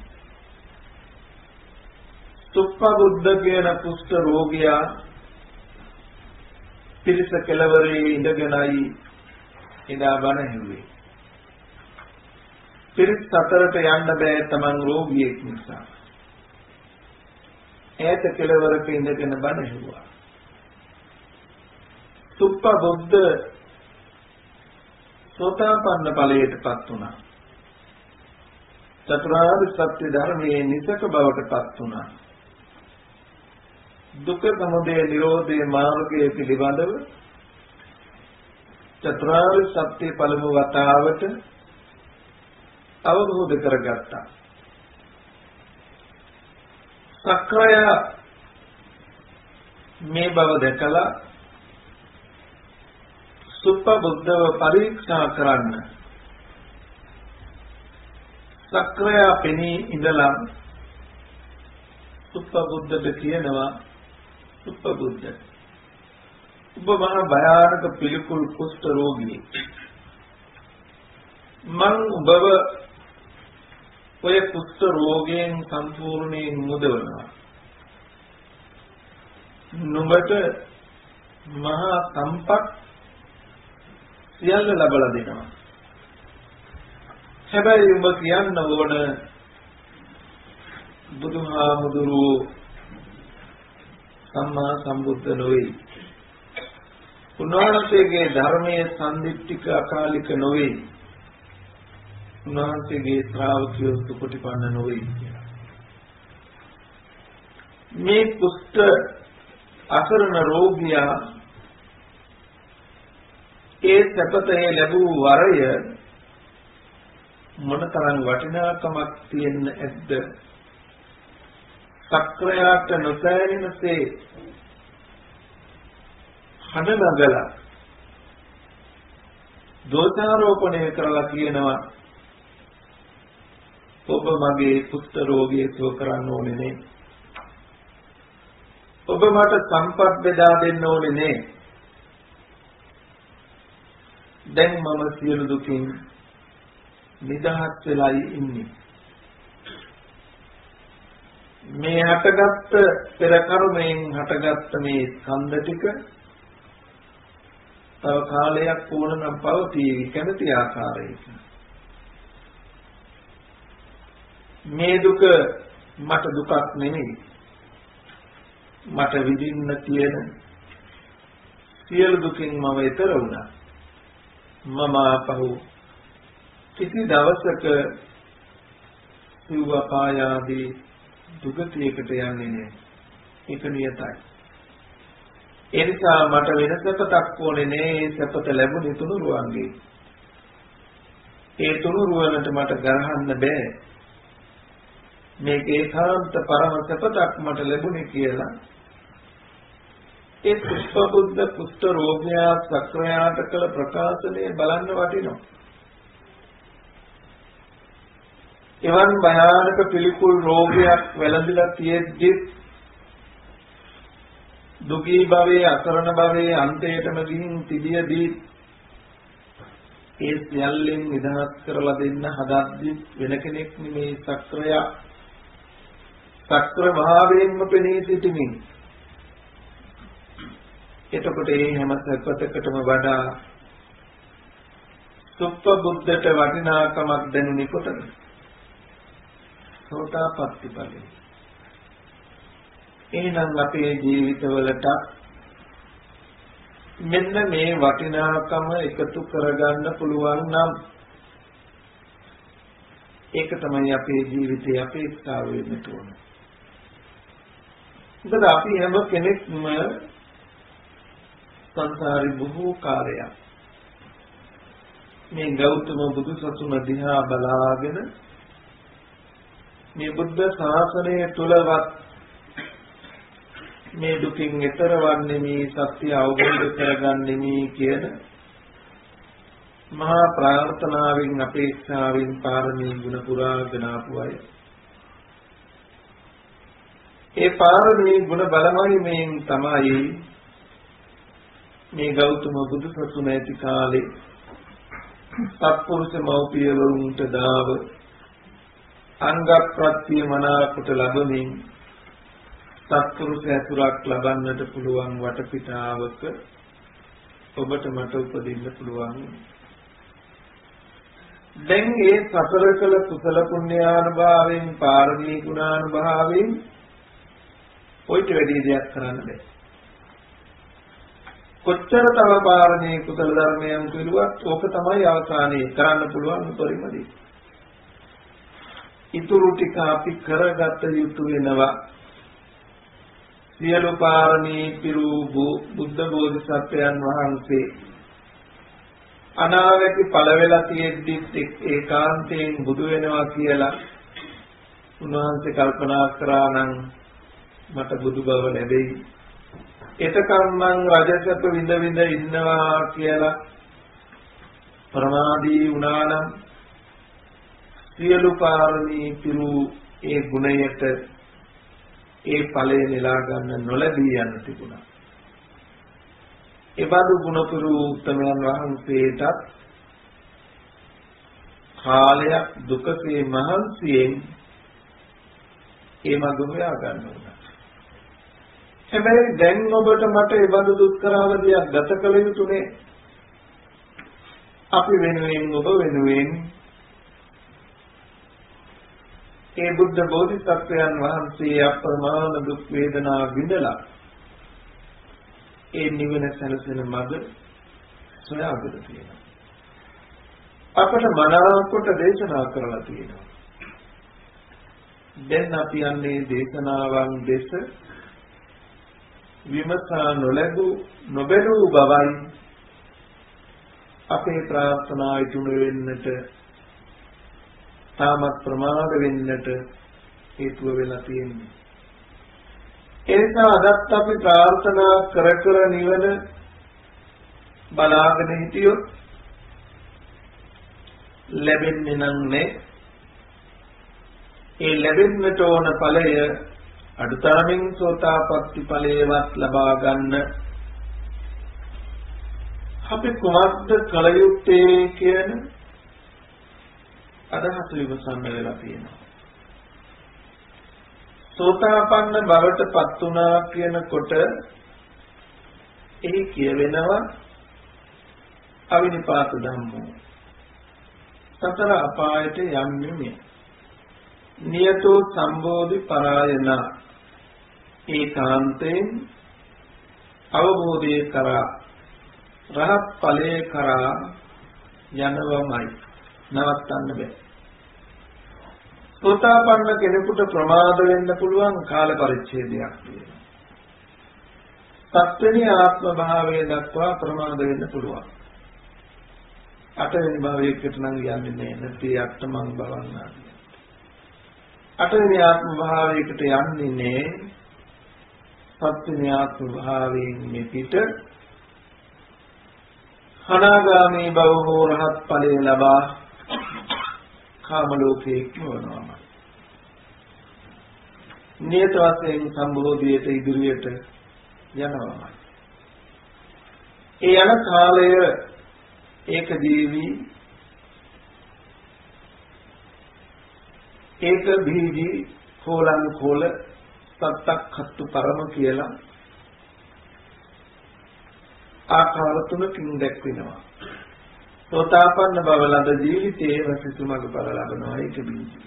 සුප්පබුද්ධ කියන කුෂ්ඨ රෝගියා පිරිස කෙළවරේ ඉඳගෙනයි එදා බණ ඇහුවේ. පිරිස් සතරට යන්න බෑ තමන් රෝගියෙක් නිසා. ඈත කෙළවරක ඉඳගෙන බණ ඇහුවා. සුප්පබුද්ධ සෝතාපන්න ඵලයටපත් වුණා. චතුරාර්ය සත්‍ය ධර්මයේ නිසක බවටපත් වුණා. දුක්ඛ සමුදය නිරෝධේ මාර්ගය පිළිබඳව චතුරාර්ය සත්‍ය පළමු වතාවට අවබෝධ කරගත්තා. සක්‍රය මේ බව දැකලා සුප්පබුද්ධව පරීක්ෂා කරන්න සක්‍රය පෙනී ඉඳලා සුප්පබුද්ධට කියනවා සුප්පබුද්ධ ඔබ මහා භයානක පිළිකුල් කුෂ්ඨ රෝගී මං ඔබව ඔය කුෂ්ඨ රෝගයෙන් සම්පූර්ණයෙන් මුදවනවා නුඹට මහා සම්පත් සියල්ල ලබලා දෙනවා හැබැයි ඔබ කියන්න ඕන බුදුහාමුදුරුවෝ සම්මා සම්බුද්ධ නොවේ උන්වහන්සේගේ ධර්මයේ සම්දිත්තික අකාලික නොවේ උන්වහන්සේගේ ශ්‍රාවකයෝ සුපටිපන්න නොවේ කියලා මේ කුෂ්ඨ අසරණ රෝගියා ඒ සැපතේ ලැබූ වරය මොනතරම් වටිනාකමක් තියෙන්න ඇද්ද සක්‍රයාට නොසෑහෙනසේ හඬනගලා දෝෂාරෝපණය කරලා කියනවා ඔබ මගේ කුෂ්ඨ රෝගිය සුව කරන්න ඕනේ නේ ඔබ මට සම්පත් බෙදා දෙන්න ඕනේ නේ දැන් මම සියලු දුකින් නිදහස් වෙලායි ඉන්නේ මේ හටගත්ත පෙර කර්මයෙන් හටගත්ත මේ ස්කන්ධ ටික තව කාලයක් වුණනම් පවතී කැමති ආකාරයක මේ දුක මට දුකක් නෙමෙයි මට විඳින්න තියෙන සියලු දුකින් මම ඈතර වුණා මම ආපහු කිසි දවසක සිව් අපායාදී දුගතියකට යන්නේ නැහැ ඒක නියතයි ඒ නිසා මට වෙන සැපතක් ඕනේ නෑ ඒ සැපත ලැබුණේ තුනුරුවන්ගේ ඒ තුනුරුවන්ට මට ගරහන්න බෑ මේක ඒකාන්ත පරම සැපතක් මට ලැබුණේ කියලා ඒ සුප්පබුද්ධ කුෂ්ඨ රෝගයා සක්‍රයාට කළ ප්‍රකාශනය බලන්න වටිනවා එවන් භයානක පිළිකුල් රෝගයක් වැළඳිලා තියෙද්දි දුකී භවයේ අසරණ භවයේ අන්තයටම ගිහින් තිබියදී ඒ සියල්ලෙන් නිදහස් කරලා දෙන්න හදද්දි වෙන කෙනෙක් නෙමේ සක්‍රය සක්‍ර භාවයෙන්ම පෙනී සිටිමින් එතකොට ඒ හැම සත්‍යකටම වඩා සුප්පබුද්ධට වටිනාකමක් දැනුනි කොටද සෝතාපට්ටි ඵලය එහෙනම් අපේ ජීවිතවලට මෙන්න මේ වටිනාකම එකතු කරගන්න පුළුවන් නම් ඒක තමයි අපේ ජීවිතයේ අපේක්ෂාව වෙන්න ඕන. මොකද අපි හැම කෙනෙක්ම සංසාරේ බොහෝ කාලයක් මේ ගෞතම බුදු සසුන දිහා බලාගෙන මේ බුද්ධ ශාසනය තුලවත් මේ දුකින් ඈතර වන්නේ මේ සත්‍ය අවබෝධ කරගන්නේ මේ කියන මහා ප්‍රාර්ථනාවෙන් අපේක්ෂාවෙන් පාරමී ගුණ පුරාගෙන ආපු අය. ඒ පාරමී ගුණ බලමයි මේන් තමයි මේ ගෞතම බුදු සසුන ඇති කාලේ සත්පුරුෂ මෞපියවරුන්ට දාව අංග ප්‍රත්‍ය මනාකොට ලැබෙමින් සත්පුරුෂ ඇසුරක් ලබන්නට පුළුවන් වටපිටාවක ඔබට මට උපදින්න පුළුවන්. දැන් ඒ සතර කළ කුසල පුණ්‍යානුභාවයෙන් පාරමී ගුණානුභාවයෙන් ඔයිට වැඩි දෙයක් කරන්න බෑ. කොච්චර තව පාරමී කුසල ධර්මයන් කෙරුවත් ඕක තමයි අවසානයේ කරන්න පුළුවන් උපරිම දේ. ඊතුරු ටික අපි කරගත යුතු වෙනවා. සියලු පාරමී පිරු බුද්ධ බෝධිසත්වයන් වහන්සේ අනාවැකි පළ වෙලා තියෙද්දි ඒකාන්තයෙන් බුදු වෙනවා කියලා උන්වහන්සේ කල්පනා කරා නම් මට බුදු බව ලැබෙයි. එතකම් මං රජසත්ව විඳ විඳ ඉන්නවා කියලා ප්‍රමාදී වුණා නම් සියලු පාරමී පිරු ඒ ගුණයට ඒ ඵලය නෙලා ගන්න නොලැබී යන තිබුණා. එබඳු ගුණපුරු උත්තමයන් වහන්සේටත් කාලයක් දුකසේ මහන්සියෙන් ඒ මඟ හොයා ගන්න ඕන. හැබැයි දැන් ඔබට මට ඒ බඳු දුක්කරවදියක් ගත කළ යුතුනේ. අපි වෙනුවෙන් ඔබ වෙනුවෙන් ඒ බුද්ධ බෝධිසත්වයන් වහන්සේ අප්‍රමාණ දුක් වේදනා විඳලා ඒ නිවන සැලසෙන මඟ සොයාගෙන තියෙනවා. අපට මනාවකට දේශනා කරලා තියෙනවා. දැන් අපි යන්නේ දේශනාවන් දෙස විමසා නොලැබූ නොබැලූ බවයි අපේ ප්‍රාර්ථනා ඉටුන වෙන්නට තාමත් ප්‍රමාද වෙන්නට හේතුව වෙලා තියෙන්නේ. ඒ නිසා අදත් අපි ප්‍රාර්ථනා කර කර නිවන බලාගෙන හිටියොත් ලැබෙන්නේ නැහැ. ඒ ලැබෙන්නට ඕන ඵලය අදුතරමින් සෝතාපට්ටි ඵලයවත් ලබා ගන්න අපි කොහොමද කල යුත්තේ කියන අදහස විමසන්න වෙලා තියෙනවා. සෝතාපන්න බවට පත් වුණා කියනකොට එහි කියවෙනවා අවිනිපාත ධම්මෝ සතර අපායට යන්නේ නියතෝ සම්බෝධි පරායන ඒකාන්තයෙන් අවබෝධය කරා රහත් ඵලයේ කරා යනවමයි නවත්තන්න බෑ. සෝතාපන්න කෙනෙකුට ප්‍රමාද වෙන්න පුළුවන් කාල පරිච්ඡේදයක් තියෙනවා. සත්වෙනි ආත්ම භාවයේ දක්වා ප්‍රමාද වෙන්න පුළුවන්. අටවෙනි භාවයකට නම් යන්නේ නැහැ. නැති අටමං භවන්නා. අටවෙනි ආත්ම භාවයකට යන්නේ නැහැ. සත්වෙනි ආත්ම භාවයෙන් මෙපිට අනාගාමී භව හෝ රහත් ඵලය ලබා කාම ලෝකයේ ඉක්මවනවා. නියත වශයෙන් සම්බෝධියට ඉදිරියට යනවා. ඒ යන කාලය ඒක ජීවි ඒක බීජී කෝලං කෝල සත්තක් හත්තු පරම කියලා ආකාර තුනකින් දැක්වෙනවා. සෝතාපන්න බව ලද ජීවිතයේ වසිතු මඟ බල ලබනවා ඒක බීජී.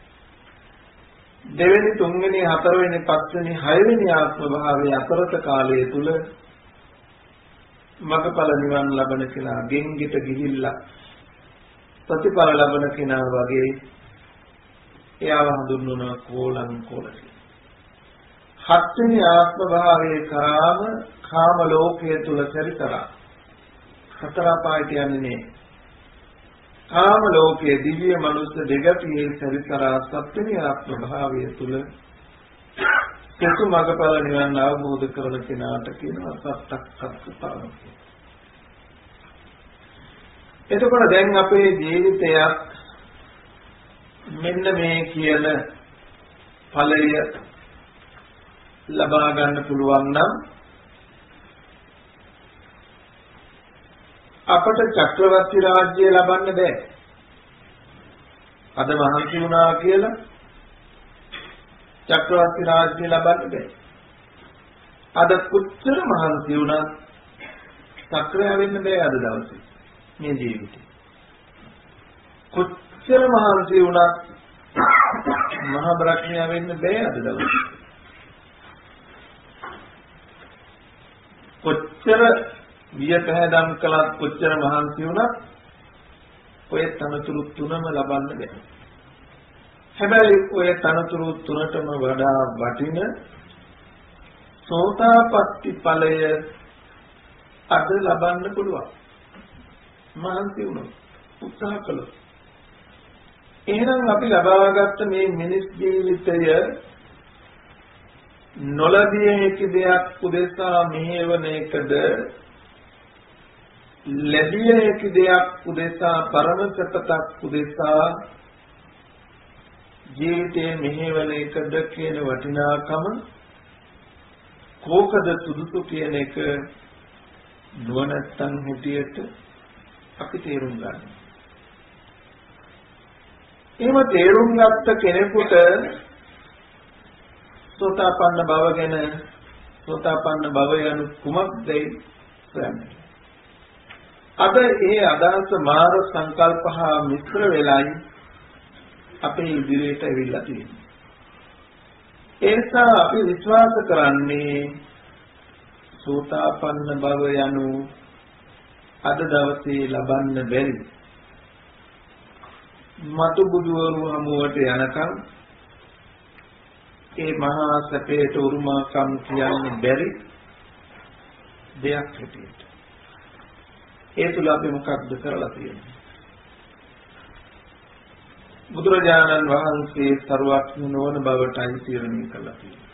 දෙවෙනි තුන්වෙනි හතරවෙනි පස්වෙනි හයවෙනි ආත්ම භාවයේ අතරත කාලය තුල මඟඵල නිවන් ලබන කෙනා ගෙන්ගිට ගිහිල්ලා ප්‍රතිඵල ලබන කෙනා වගේ එයාව හඳුන්වනවා කෝලං කෝල කියලා. හත්වෙනි ආත්ම භාවයේ කරාම කාම ලෝකයේ තුල සැරිසරා සතර පායට යන්නේ නෑ. කාම ලෝකයේ දිව්‍ය මනුස්ස දෙගතියේ සැරිසරා සත්වෙනි ආත්ම භාවයේ තුල සතු මඟඵල නිවන් අවබෝධ කරන කෙනාට කියනවා සත්තක්කත් පාරම. එතකොට දැන් අපේ ජීවිතයත් මෙන්න මේ කියන ඵලය ලබා ගන්න පුළුවන් නම් අපට චක්‍රවර්ති රාජ්‍යය ලබන්න බෑ. අද මහන්සි වුණා කියලා චක්‍රවර්ති රාජ්‍යය ලබන්න බෑ. අද කොච්චර මහන්සි වුණත් චක්‍රය වෙන්න බෑ අද දවසේ මේ ජීවිතේ. කොච්චර මහන්සි වුණත් මහ බ්‍රහ්මයා වෙන්න බෑ අද දවසේ. කොච්චර විය පැහැදම් කළත් කොච්චර මහන්සි වුණත් ඔය තනතුරු තුනම ලබන්න බෑ. හැබැයි ඔය තනතුරු තුනටම වඩා වටින සෝතාපට්ටි ඵලය අද ලබන්න පුළුවන්. මහන්සි වුණොත් උත්සාහ කළොත්. එහෙනම් අපි ලබාගත් මේ මිනිස් ජීවිතය නොලබිය හැකි දෙයක් උදෙසා මෙහෙවන එකද ලැබිය හැකි දෙයක් උදෙසා පරම සපතක් උදෙසා ජීවිතයේ මෙහෙවන එකද කියන වටිනාකම කෝකද සුදුසු කියන එක නුවණැත්තන් හිටියට අපි තේරුම් ගන්න. එහෙම තේරුම් ගත්ත කෙනෙකුට සෝතාපන්න බව ගැන සෝතාපන්න බව යනු කුමක්දයි කියන්නේ. අද ඒ අදහස මාර සංකල්ප හා මිශ්‍ර වෙලයි අපේ ඉදිරියට ඇවිල්ලා තියෙන්නේ. ඒ නිසා අපි විශ්වාස කරන්නේ සෝතාපන්න බව යනු අද දවසේ ලබන්න බැරි. මතු බුදුවරු හමුවට යනකම් ඒ මහා සැපයට උරුමකම් කියන්න බැරි දෙයක් හිටියට. ඒ තුල අපි මොකක්ද කරලා තියෙන්නේ? බුදුරජාණන් වහන්සේ සර්වඥ නොවන බවටයි තීරණය කළා තියෙන්නේ.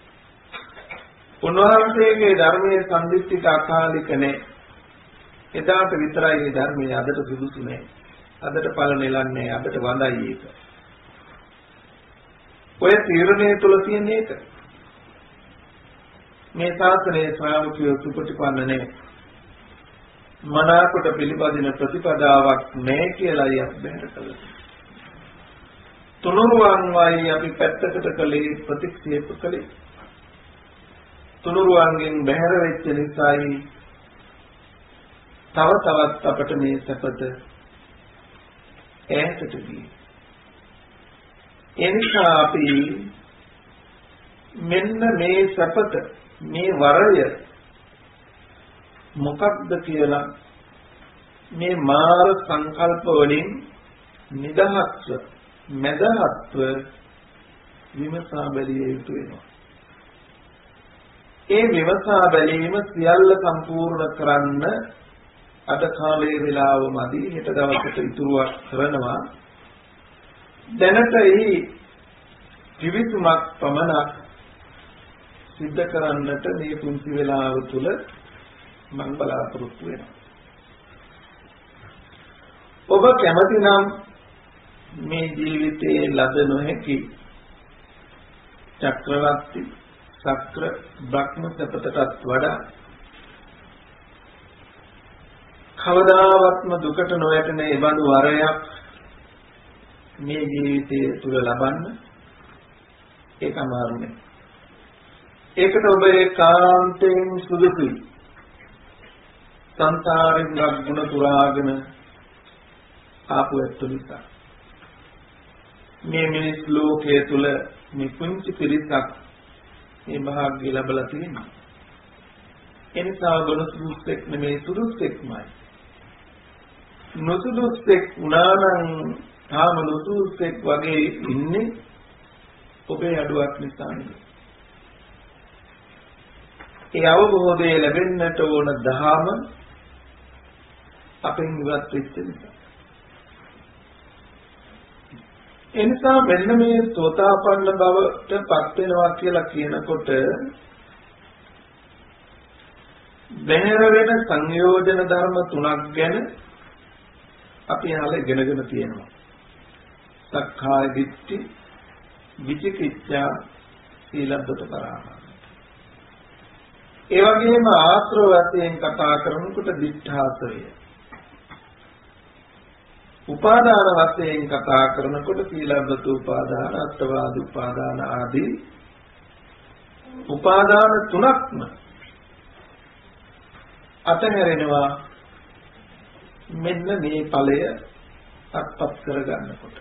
උන්වහන්සේගේ ධර්මයේ සම්දිස්තික අකාලික නැහැ. එදාට විතරයි මේ ධර්මයේ අදට සුදුසු නැහැ. අදට පළ නෙලන්නේ අදට වඳයි ඒක. ඔය තීරණය තුල තියෙන එක. මේ ශාසනයේ ශ්‍රාවකයෝ සුපටිපන්න නැහැ. මනාකොට පිළිපදින ප්‍රතිපදාවක් නැහැ කියලායි අපි බැහැර කළේ. තුනුරුවන් වයි අපි පැත්තකට කළේ ප්‍රතික්ෂේප කළේ. තුනුරුවන්ගෙන් බැහැර වෙච්ච නිසායි තව තවත් අපට මේ සැපත ඈතට ගියේ. එනිසා අපි මෙන්න මේ සැපත මේ වරය මොකක්ද කියලා මේ මාර සංකල්ප වලින් නිදහස්ව මෙදහත්ව විමසා බැලිය යුතු වෙනවා. ඒ විමසා බැලීම සියල්ල සම්පූර්ණ කරන්න අද කාලයේ වෙලාවමදී හෙට දවසට ඉතුරුවක් කරනවා. දැනට එහි ත්‍රිවිධමක් පමණක් සිද්ධ කරන්නට මේ පුංචි වෙලාව තුල මම බලාපොරොත්තු වෙනවා. ඔබ කැමති නම් මේ ජීවිතයේ ලද නොහැකි චක්‍රවර්ති සක්‍ර බ්‍රහ්ම සපතටත් වඩා කවදාවත්ම දුකට නොයැටෙන ඒ බඳු වරයක් මේ ජීවිතයේ තුල ලබන්න ඒක අමාරු නෑ. ඒකට ඔබ ඒකාන්තයෙන් සුදුසුයි. සංසාරෙන් ගුණ පුරාගෙන ආපු ඇත්ත නිසා මේ මිනිස් ලෝකයේ තුල මේ කුංචි පිරිසක් මේ භාග්‍ය ලැබලා තියෙනවා. එනිසා ගොනුසුදුස්සෙක් නෙමේ සුදුස්සෙක්මයි. නොසුදුස්සෙක් වුණානම් තාම නොසුදුස්සෙක් වගේ ඉන්නේ ඔබේ අඩුවක් නිසා නෙමෙයි. ඒ අවබෝධය ලැබෙන්නට ඕන දහම අපෙන් ඉවත් වෙච්ච නිසා. එනිසා මෙන්න මේ සෝතාපන්න බවට පත් වෙනවා කියලා කියනකොට බැහැර වෙන සංයෝජන ධර්ම තුනක් ගැන අපි අහලා ඉගෙනගෙන තියෙනවා. සක්කාය දිට්ඨි, විචිකිච්ඡා, සීලබ්බත පරාමාස. ඒ වගේම ආශ්‍රව වශයෙන් කතා කරනකොට දිඨාසය. උපාදාන වශයෙන් කතා කරනකොට සීලබ්බත උපාදාන, අත්වාද උපාදාන ආදී උපාදාන තුනක්ම අතහැරෙනවා මෙන්න මේ ඵලය අත්පත් කරගන්නකොට.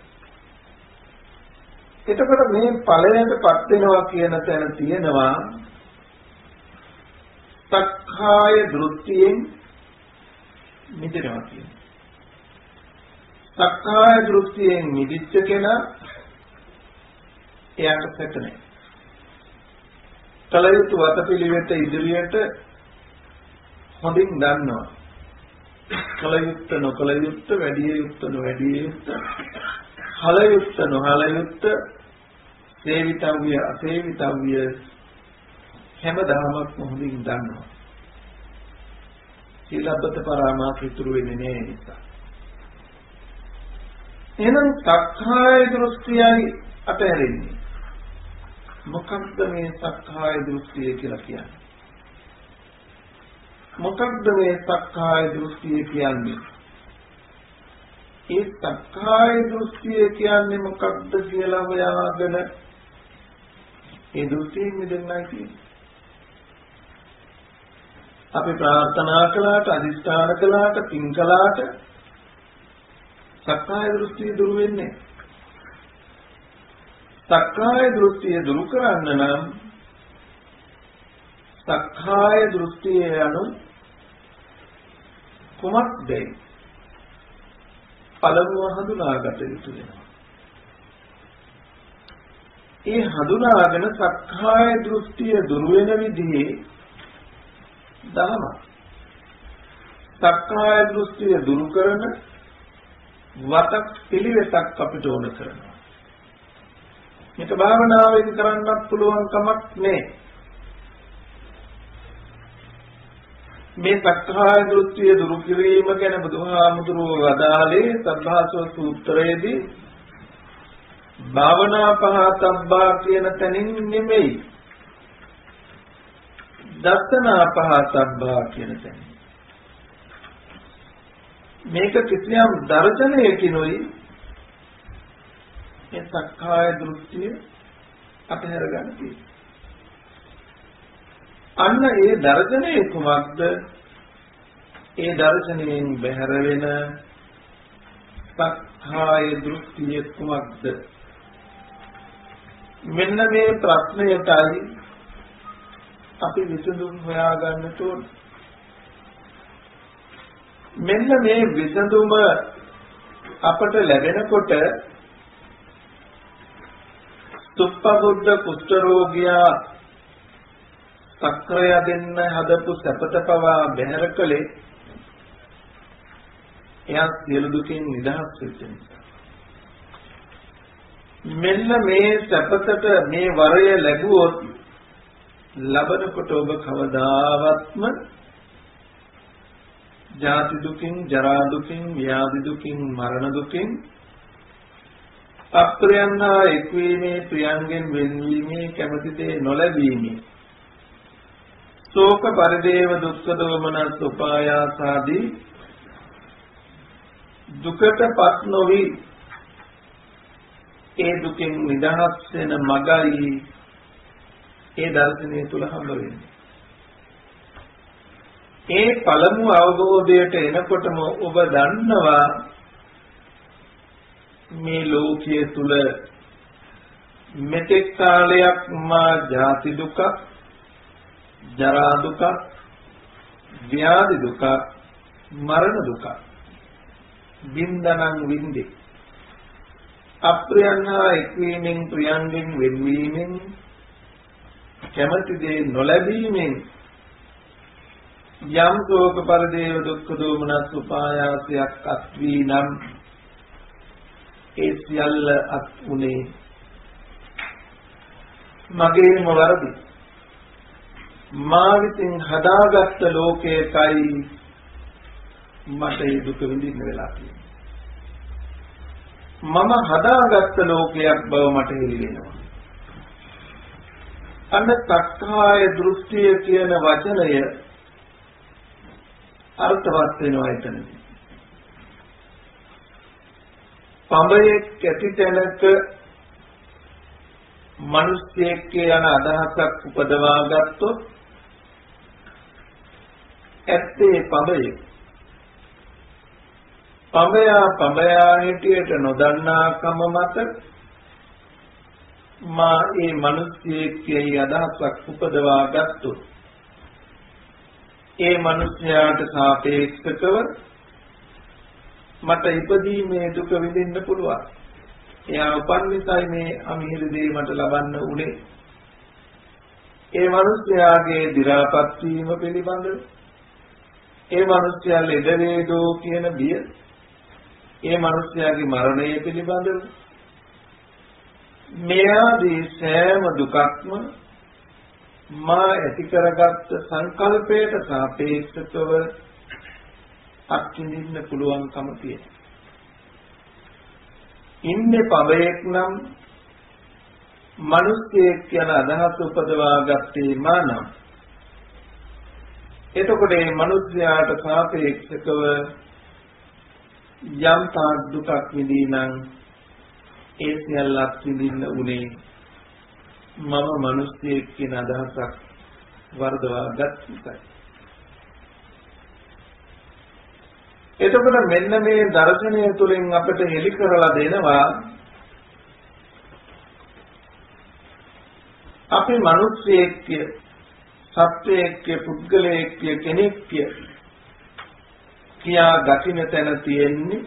එතකොට මේ ඵලයටපත් වෙනවා කියන තැන තියෙනවා සක්කාය දෘෂ්ටියෙන් මිදෙනවා කියන. සක්කාය දෘෂ්ටියෙන් මිදිච්ච කෙනා එයාට සැක නැහැ. කලයුතු වතපිළිවෙත ඉදිරියට හොඳින් දන්නවා. කලයුත්ත නොකලයුත්ත, වැඩි යුත්ත නොවැඩිය යුත්ත, හලයුත්ත නොහලයුත්ත, සේවිතව්‍ය අසේවිතව්‍ය හැමදාමත් හොඳින් දන්නවා. සීලබ්බත පරාමාස ඉතුරු වෙන්නේ නැහැ නිසා. එහෙනම් සක්කාය දෘෂ්ටියයි අතහැරෙන්නේ. මොකක්ද මේ සක්කාය දෘෂ්ටිය කියලා කියන්නේ? මොකක්ද මේ සක්කාය දෘෂ්ටිය කියන්නේ? ඒ සක්කාය දෘෂ්ටිය කියන්නේ මොකක්ද කියලා හොයාගෙන ඒ දෘෂ්ටියෙන් මිදෙන්නයි කියන්නේ. අපි ප්‍රාර්ථනා කළාට, අදිස්ථාන කළාට, පින් කළාට සක්කාය දෘෂ්ටිය දුරු වෙන්නේ නැහැ. සක්කාය දෘෂ්ටිය දුරු කරන්න නම් සක්කාය දෘෂ්ටිය යනු කුමක්ද? පළමුව හඳුනාගත යුතු වෙනවා. ඒ හඳුනාගෙන සක්කාය දෘෂ්ටිය දුරු වෙන විදිහේ ධර්ම සක්කාය දෘෂ්ටිය දුරු කරන වතක් පිළිවෙතක් අපිට ඕන කරනවා. මේක භාවනාවෙන් කරන්නත් පුළුවන් කමක් නෑ. මේ සක්කාය දෘෂ්ටිය දුරු කිරීම ගැන බුදුහාමුදුරුවෝ වදාළේ සබ්බාසව සූත්‍රයේදී භාවනා පහතබ්බා කියන තැනින් නෙමෙයි, දර්ශනා පහතබ්බා කියන තැනින්. මේක කිසියම් දර්ශනයකිනුයි මේ සක්කාය දෘෂ්ටිය අතහැර ගන්න තියෙන්නේ. අන්න ඒ දර්ශනය කුමක්ද? ඒ දර්ශනයෙන් බැහැර වෙන සක්කාය දෘෂ්ටිය කුමක්ද? මෙන්න මේ ප්‍රශ්නයටයි අපි විසඳුම් හොයාගන්නට ඕන. මෙන්න මේ විසඳුම අපට ලැබෙනකොට තුප්පබුද්ධ කුෂ්ඨ රෝගියා සක්‍රය දෙන්න හදපු සැපත පවා බැහැර කළේ එයා සියලු දුකින් නිදහස් වෙච්ච නිසා. මෙන්න මේ සැපතට මේ වරය ලැබුවොත් ලබනකොට ඔබ කවදාවත්ම ජාති දුකින්, ජරා දුකින්, ව්‍යාධි දුකින්, මරණ දුකින්, අප්‍රියයන් හා එක්වීමේ, ප්‍රියයන්ගෙන් වෙන්වීමේ, කැමැති දේ නොලැබීමේ, ශෝක පරිදේව දුක්ඛ දෝමනස් උපායාසාදී දුකටපත් නොවි ඒ දුකින් නිදහස් වෙන මගයි ඒ දර්ශනය තුල හම්බ වෙන්නේ. ඒ පළමු අවබෝධයට එනකොටම ඔබ දන්නවා මේ ලෝකයේ තුල මෙතෙක් කාලයක් මා ජාති දුක, ජරා දුක, ව්‍යාධි දුක, මරණ දුක බින්දනං වින්දේ. අප්‍රියයන් හා එක්වීමෙන්, ප්‍රියයන්ගෙන් වෙන්වීමෙන්, කැමැති දේ නොලැබීමෙන් යම් ශෝක පරිදේව දුක්ඛ දෝමනස් උපායාසයක් අත්වී නම් ඒ සියල්ල අත් උනේ මගේම වරදි. මා විසින් හදාගත්ත ලෝකයකයි මට ඒ දුක විඳින්න වෙලා තියෙන්නේ. මම හදාගත්ත ලෝකයක් බව මට හෙළි වෙනවා. අන්න සක්කාය දෘෂ්ටිය කියන වචනය අර්ථවත් වෙනවා එතනදී. පඹයේ කැටි තැනක මිනිස්සෙක් යන අදහසක් උපදවා ගත්තොත් ඇත්තේ පඹයේ. පඹයා පඹයා හිටියට නොදන්නාකම මත මා ඒ මිනිස්සෙක්ගේ අදහසක් උපදවා ගත්තොත් ඒ මිනිස්යාට සාපේක්ෂව මට ඉපදීමේ දුක විඳින්න පුළුවන්. එයා උපන් නිසායි මේ අමිහිරි දේ මට ලබන්න උනේ. ඒ මිනිස්යාගේ දි รา පත් වීම පිළිබඳව, ඒ මිනිස්යා ලෙඩ වේදෝ කියන බිය, ඒ මිනිස්යාගේ මරණය පිළිබඳව මෙයාදී සෑම දුකක්ම මා ඇති කරගත්ත සංකල්පයට සාපේක්ෂව අත්විඳින්න පුළුවන්කම තියෙනවා. ඉන්නේ පබයක් නම් මිනිස්සෙක් කියන අදහස උපදවා ගත්තේ මානම්. එතකොට මේ මිනිස්යාට සාපේක්ෂව යම් තාක් දුකක් විඳිනනම් ඒ සියල්ලක් විඳින්න උනේ මම මිනිස්සෙක් කියන අදහසක් වර්ධවා ගත් නිසායි. එතකොට මෙන්න මේ දර්ශනය තුළින් අපිට හෙළි කරලා දෙනවා අපි මිනිස්සෙක්ය සත්වයක්ය පුද්ගලයෙක්ය කෙනෙක්ය කියා දකින්න තැන තියෙන්නේ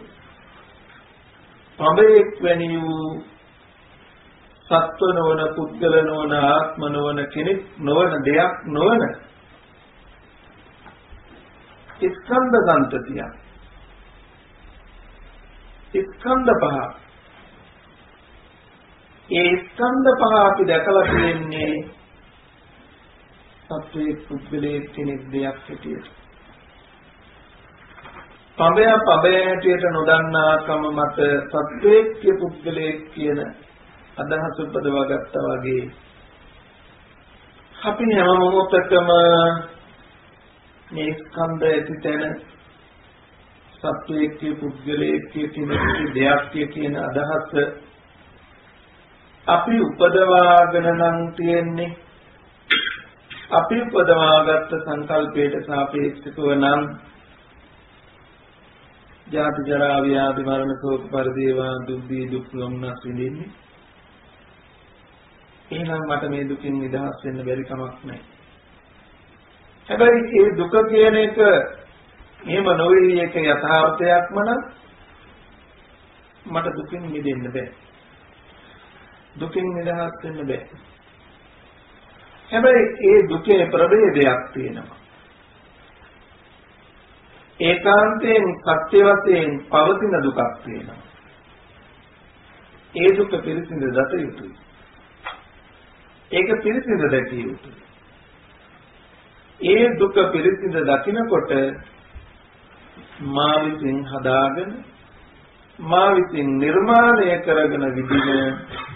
පඹයක් වැනි වූ සත්ව නොවන පුද්ගල නොවන ආත්ම නොවන කෙනෙක් නොවන දෙයක් නොවන ස්කන්ධ සංතතිය ස්කන්ධ පහ. ඒ ස්කන්ධ පහ අපි දැකලා තියෙන්නේ සත්වයේ පුද්ගලයේ කෙනෙක් දෙයක් හැටියට. පඹය පඹය හැටියට නොදන්නාකම මත සත්වයේ පුද්ගලයේ කියන අදහස උපදවා ගත්තා වගේ අපි හැම මොහොතකම මේ ස්කන්ධ ඇති තැන සත්වයේ පුද්ගලයේ කෙනෙක් දෙයක් කියන අදහස අපි උපදවාගෙන නම් තියෙන්නේ අපි උපදවාගත් සංකල්පයට සාපේක්ෂව නම් ජාති ජරා ව්‍යාධි මරණ ශෝක පරිදේවා දුක්ඛී දුක් දුම්නස් විඳින්නේ. එහෙනම් මට මේ දුකින් නිදහස් වෙන්න බැරි කමක් නැහැ. හැබැයි මේ දුක කියන එක එහෙම නොවේ එක යථාර්ථයක්ම නම් මට දුකින් මිදෙන්න බෑ. දුකින් නිදහස් වෙන්න බෑ. හැබැයි ඒ දුකේ ප්‍රභේදයක් තියෙනවා. ඒකාන්තයෙන් සත්‍ය වශයෙන් පවතින දුකක් තියෙනවා. ඒ දුක පිරිසිඳ දත යුතුයි. ඒක පිරිසිඳ දැකිය යුතුයි. ඒ දුක පිරිසිඳ දකිනකොට මා විසින් හදාගෙන මා විසින් නිර්මාණය කරගෙන විදින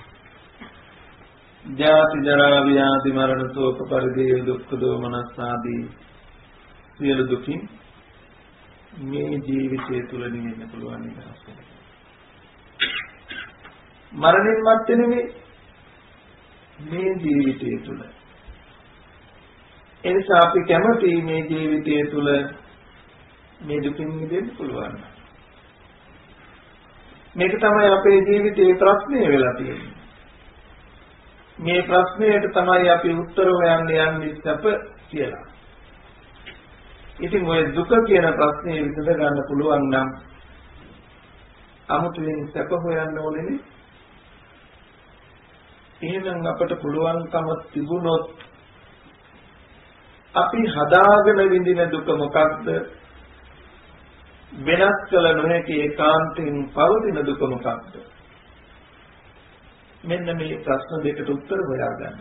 ජාති ජරා ව්‍යාධි මරණ ශෝක පරිදේව දුක්ඛ දෝමනස් ආදී සියලු දුකින් මේ ජීවිතය තුළ නිවෙන්න පුළුවන් නිදහස් වෙන්න. මරණින් මත්තේ නෙමෙයි මේ ජීවිතය තුළ. එනිසා අපි කැමති මේ ජීවිතය තුළ මේ දුකින් මිදෙන්න පුළුවන්. මේක තමයි අපේ ජීවිතයේ ප්‍රශ්නේ වෙලා තියෙන්නේ. මේ ප්‍රශ්නයට තමයි අපි උත්තර හොයන්න යන්නේ සැප කියලා. ඉතින් ඔය දුක කියන ප්‍රශ්නේ විසඳ ගන්න පුළුවන් නම් අමුතුවෙන් සැප හොයන්න ඕනේ නේ. එහෙනම් අපට පුළුවන්කම තිබුණොත් අපි හදාගෙන විඳින දුක මොකක්ද? වෙනස් කළ නොහැකි ඒකාන්තයෙන් පවතින දුක මොකක්ද? මෙන්න මේ ප්‍රශ්න දෙකට උත්තර හොයාගන්න.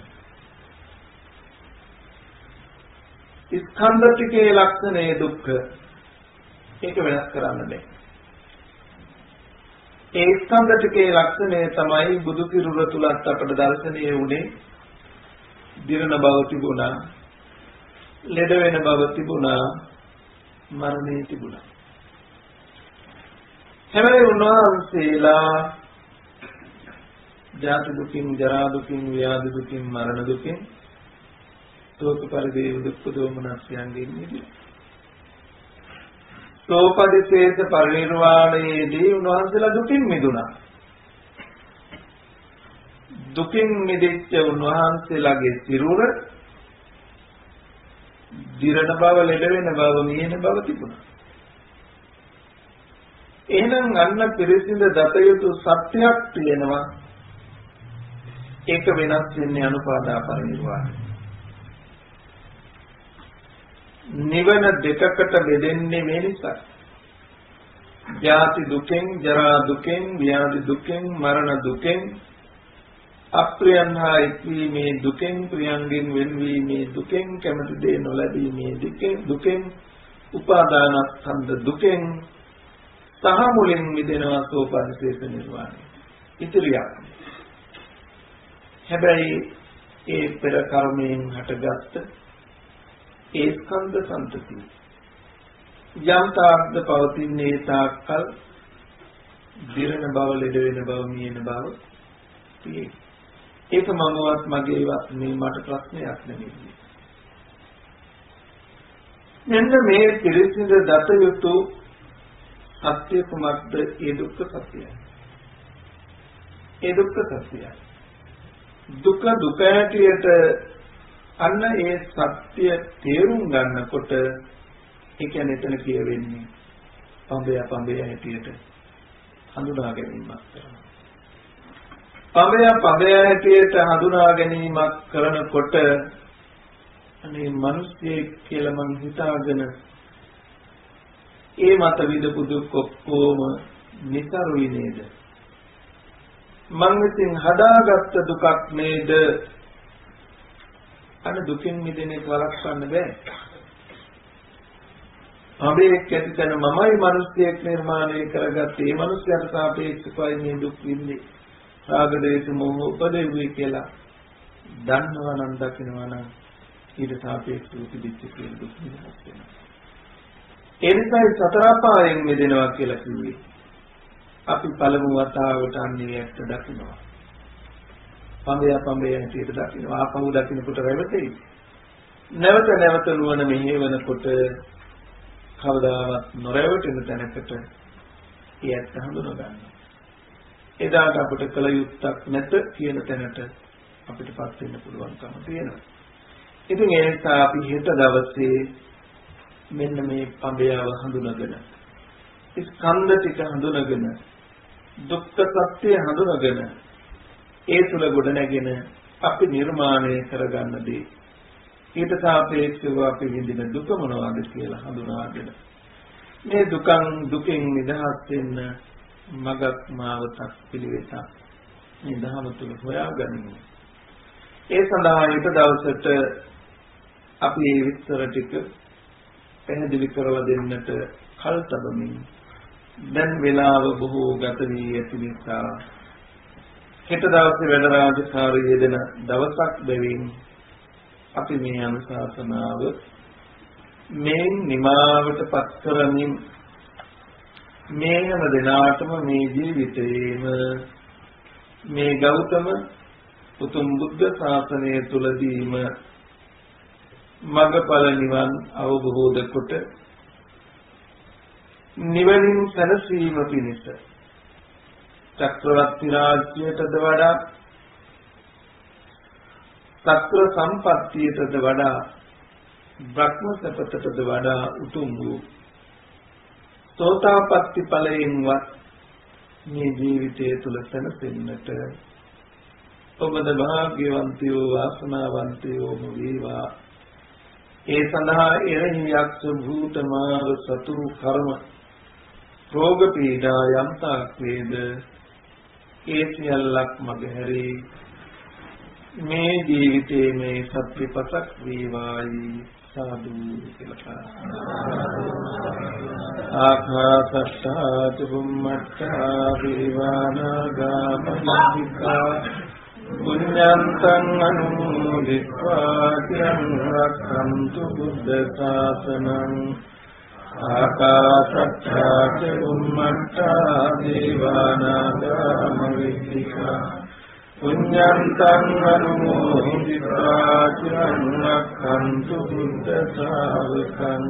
ස්කන්ධ ටිකේ ලක්ෂණය දුක්ඛ. ඒක වෙනස් කරන්න බෑ. ඒ ස්කන්ධ ටිකේ ලක්ෂණය තමයි බුදු කිරුර තුලත් අපට දර්ශනීය වුණේ. දිරණ බව තිබුණා, ලෙඩ වෙන බව තිබුණා, මරණය තිබුණා. හැබැයි උන්වහන්සේලා ජාති දුකින්, ජරා දුකින්, ව්‍යාධි දුකින්, මරණ දුකින්, ශෝක පරිදේව දුක්ඛ දෝමනස්යන්ගෙන් මිදෙන්නේ. සෝපදිශේෂ පරිනිර්වාණයේදී උන්වහන්සේලා දුකින් මිදුණා. දුකින් මිදෙච්ච උන්වහන්සේලාගේ සිරුර දිරණ බව, ලෙඩ වෙන බව, මියෙන බව තිබුණා. එහෙනම් අන්න පිරිසිඳ දත යුතු සත්‍යයක් තියෙනවා. ඒක වෙනස් වෙන්නේ අනුපාදා පරිනිර්වාණය. නිවන දෙකකට බෙදෙන්නේ මේ නිසා. ජාති දුකෙන්, ජරා දුකෙන්, ව්‍යාධි දුකෙන්, මරණ දුකෙන්, අප්‍රියන් හා එක්වීමේ දුකෙන්, ප්‍රියංගෙන් වෙන්වීමේ දුකෙන්, කැමති දේ නොලැබීමේ දුකෙන්, දුකෙන්, උපාදානස්කන්ධ දුකෙන් සහ මුලින් මිදෙනවා සෝපදිශේෂ නිර්වාණය. ඉතිරියක්. හැබැයි ඒ පෙර කර්මයෙන් හටගත්ත ඒ ස්කන්ධ සංතතිය යම් තාක්ද පවතින්නේ තාක්කල් දිරණ බව, ලෙඩ වෙන බව, මියෙන බව තියෙයි. ඒක මමවත් මගේවත් මේ මට ප්‍රශ්නයක් නෙමෙයි. මෙන්න මේ පිළිසිඳ දත යුතු සත්‍ය කුමක්ද? ඒ දුක්ඛ සත්‍යයි. ඒ දුක්ඛ සත්‍යයි. දුක දුක ඇටියට අන්න ඒ සත්‍ය තේරුම් ගන්නකොට ඒ කියන්නේ එතන කියවෙන්නේ පඹය පඹය ඇටියට හඳුනා ගැනීමක් කරනවා. පඹය පඹය ඇටියට හඳුනා ගැනීමක් කරනකොට අනේ මිනිස්සෙක් කියලා මං හිතාගෙන ඒ මත විදපු දුක් ඔක්කොම නිතරුයි නේද? මං විසින් හදාගත්ත දුකක් නේද? අන දුකින් මිදෙන්නේ වළක්වන්න බෑ. අබේක් ඇතිතන මමයි මිනිස්සෙක් නිර්මාණය කරගත්තේ. මේ මිනිස්යාට සාපේක්ෂවයි මේ දුක් විඳි. රාග දේශ මොහ උපදෙව්වේ කියලා දන්නවා නම් දකිනවා නම් ඊට සාපේක්ෂව තිබිච්ච සියලු දුක් නිදහස් වෙනවා. ඒ නිසා සතර අපායෙන් මිදෙනවා කියලා කිව්වේ. අපි පළමු වතාවට අන්නේ ඇත්ත දකිනවා. පඹය පඹය හැටියට දකිනවා. ආපහු දකින්නකොට රැවටෙයි. නැවත නැවත නුවණ මෙහෙවනකොට කවදාවත් නොරැවටෙන තැනකට ඒ ඇත්ත හඳුනා ගන්නවා. එදාට අපිට කල යුත්තක් නැත කියන තැනට අපිටපත් වෙන්න පුළුවන්කම තියෙනවා. ඉතින් ඒ නිසා අපි හෙට දවසේ මෙන්න මේ පඹයව හඳුනාගෙන ස්කන්ධ ටික හඳුනාගෙන දුක්ඛ සත්‍ය හඳුනාගෙන ඒ තුල ගොඩ නැගෙන අපි නිර්මාණය කරගන්න දේ ඊට සාපේක්ෂව අපි විඳින දුක මොනවද කියලා හඳුනාගෙන මේ දුකන් දුකෙන් නිදහස් වෙන්න මගක් මාවතක් පිළිවෙතක් මේ ධර්ම තුල හොයාගනිමු. ඒ සඳහා ඊට දවසට අපි මේ විස්තර ටික පැහැදිලි කරලා දෙන්නට කල් තබමින් දැන් වේලාව බොහෝ ගත වී ඇති නිසා හෙට දවසේ වැඩ රාජකාරිය යෙදෙන දවසක් බැවින් අපි මේ අනුශාසනාව මේ නිමාවට පත් කරමින් මේ හැම දිනාටම මේ ජීවිතේම මේ ගෞතම උතුම් බුද්ධ ශාසනය තුලදීම මඟඵල නිවන් අවබෝධ කොට නිවනින් සැනසීම පිණිස චක්‍රවර්ති රාජ්‍යයටද වඩා සත්‍ර සම්පත්තියටද වඩා බ්‍රහ්ම සපතටද වඩා උතුම් වූ සෝතාපට්ටි ඵලයෙන්වත් මේ ජීවිතය තුල සැනසෙන්නට ඔබද භාග්‍යවන්තයෝ වාසනාවන්තයෝ වේවා. ඒ සඳහා එරෙහි යක්ෂ භූත මාර සතුරු කර්ම රෝග පීඩා යම් තාක් වේද ඒ සියල්ලක් මගහැරී මේ ජීවිතයේ මේ සත්‍ය පසක් වේවායි සාදු කියලා. ආකාශත්තා චුම්මත්තා විවානාගා මහිත්‍තිකා පුඤ්ඤන්තං අනුමෝදිत्वा චිරං රක්ඛන්තු බුද්ධ ශාසනං. ආකාශත්තා චුම්මත්තා විවානාගා මහිත්‍තිකා පුඤ්ඤන්තං අනුමෝදිत्वा චිරං රක්ඛන්තු බුද්ධ ශාවකං.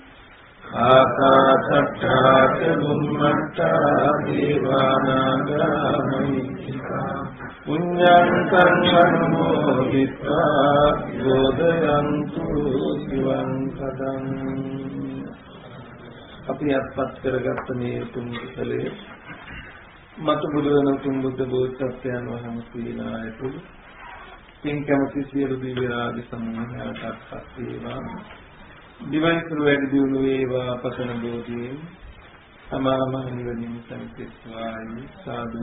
ආකාශත්තා චුම්මත්තා දේවානාගා මහිත්‍තිකා පුඤ්ඤන්තං අනුමෝදිत्वा බෝධයන්තු සිවං සදං. අපි අත්පත් කරගත්ත මේ උතුම් කුසලයේ මතු බුදු වෙන උතුම් බුද්ධ බෝධිසත්වයන් වහන්සේලාට පින් කැමති සියලු දිව්‍ය රාජ සමූහයටත් වේවා. දිවයිතුරු වැඩි දියුණු වේවා පතන බෝධියෙන් සමාම නිවනින් සම්පෙත්වායි සාදු.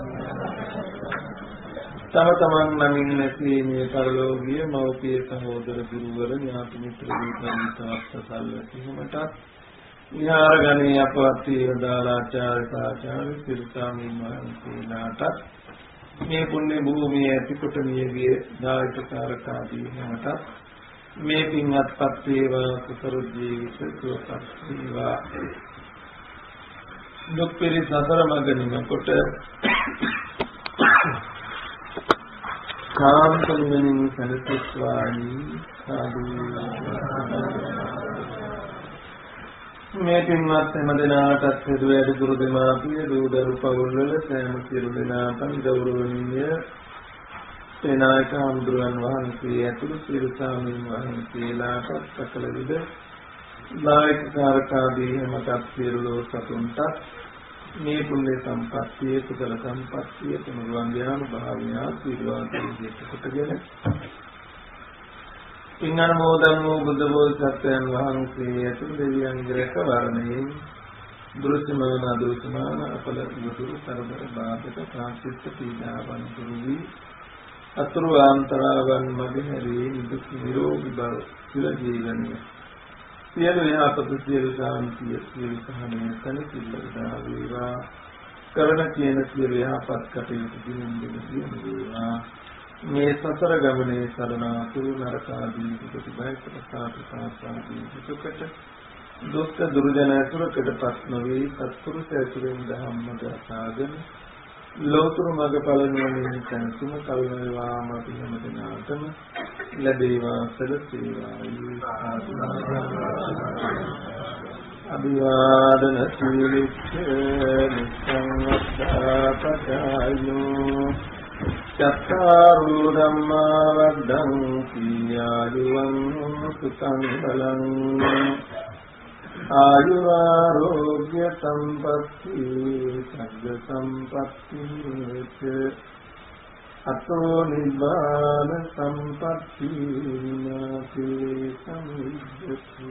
තම තමන් නමින් නැසී මේ පරලෝකීය මෞපිය සහෝදර ගුරුවර ඥාති මිත්‍ර දීපන්තාත් සල්ලතිමටත් විහාර ගණේ අපවත් වේදාලාචාර්ය සාචාර්ය සිරුසාමීන් වහන්සේලාට මේ පුණ්‍ය භූමියේ ඇතිකොට මියගිය දායක කාරකාදී හැමත මේ පින්වත්පත් වේවා කුසල ජීවිත සුවපත් වේවා දුක් පිරි සතර මඟ නිමකොට කාන්තමින් සනසස්වායි සාදු මේ පින්වත් හැම දෙනාටත් හේතු වැඩි දුරු දෙමාපිය දූ දරු පවුල් වල සෑම සියලු දෙනාටම ගෞරවණීය සේනායක හඳුරන් වහන්සේ ඇතුළු සියලු සාමීන් වහන්සේලාට සකල විද නායක කාරකාදී හැමතත් සියලු සතුන්ට මේ පුණ්‍ය සම්පත්තිය කුසල සම්පත්තිය තුනුරුවන් ඥාන භාවය ආශිර්වාදයෙන් කොටගෙන පින්නමෝදන් වූ බුද්ධ බෝසත්යන් වහන්සේ ඇතුළු දෙවියන්ගේ රැකවරණයෙන් දුරුසමාන අදුරුසමාන අපල යතුරු කරදර බාධක ප්‍රාප්තිත පීඩාවන් දුරු වී අතුරු ආන්තරාවන් මගහැරී නිදුක් නිරෝගී බව සිර ජීවනය සියලු යහපත සියලු ශාන්තිය සියලු සහනය සැලකිල්ල උදා වේවා කරන කියන සියලු යහපත් කටයුතු දිනින් දින සියලු වේවා මේ සතර ගමනේ සරණාතුරු නරකාදී ප්‍රතිබයිත ප්‍රසාරපාසාදී සුඛට දුක්ඛ දුර්ජන අසුරකටපත් නොවේ සත්පුරුෂ ඇසුරෙන් ධම්මද අසාගෙන ලෝතුරු මඟඵල නිවනින් සංසුම කල්වේවා මත හැම දිනාටම ලැබේවා සලසේවා අභිවාදන සීලිච්ඡ නිසංවද්දාපචායෝ චත්තාරු ධම්මා වද්දන්ති ආයුවං සුඛං බලං ආයුරෝග්‍ය සම්පatti සග්ග සම්පatti අතෝ නිබ්බාන සම්පatti නාති සම්විද්දති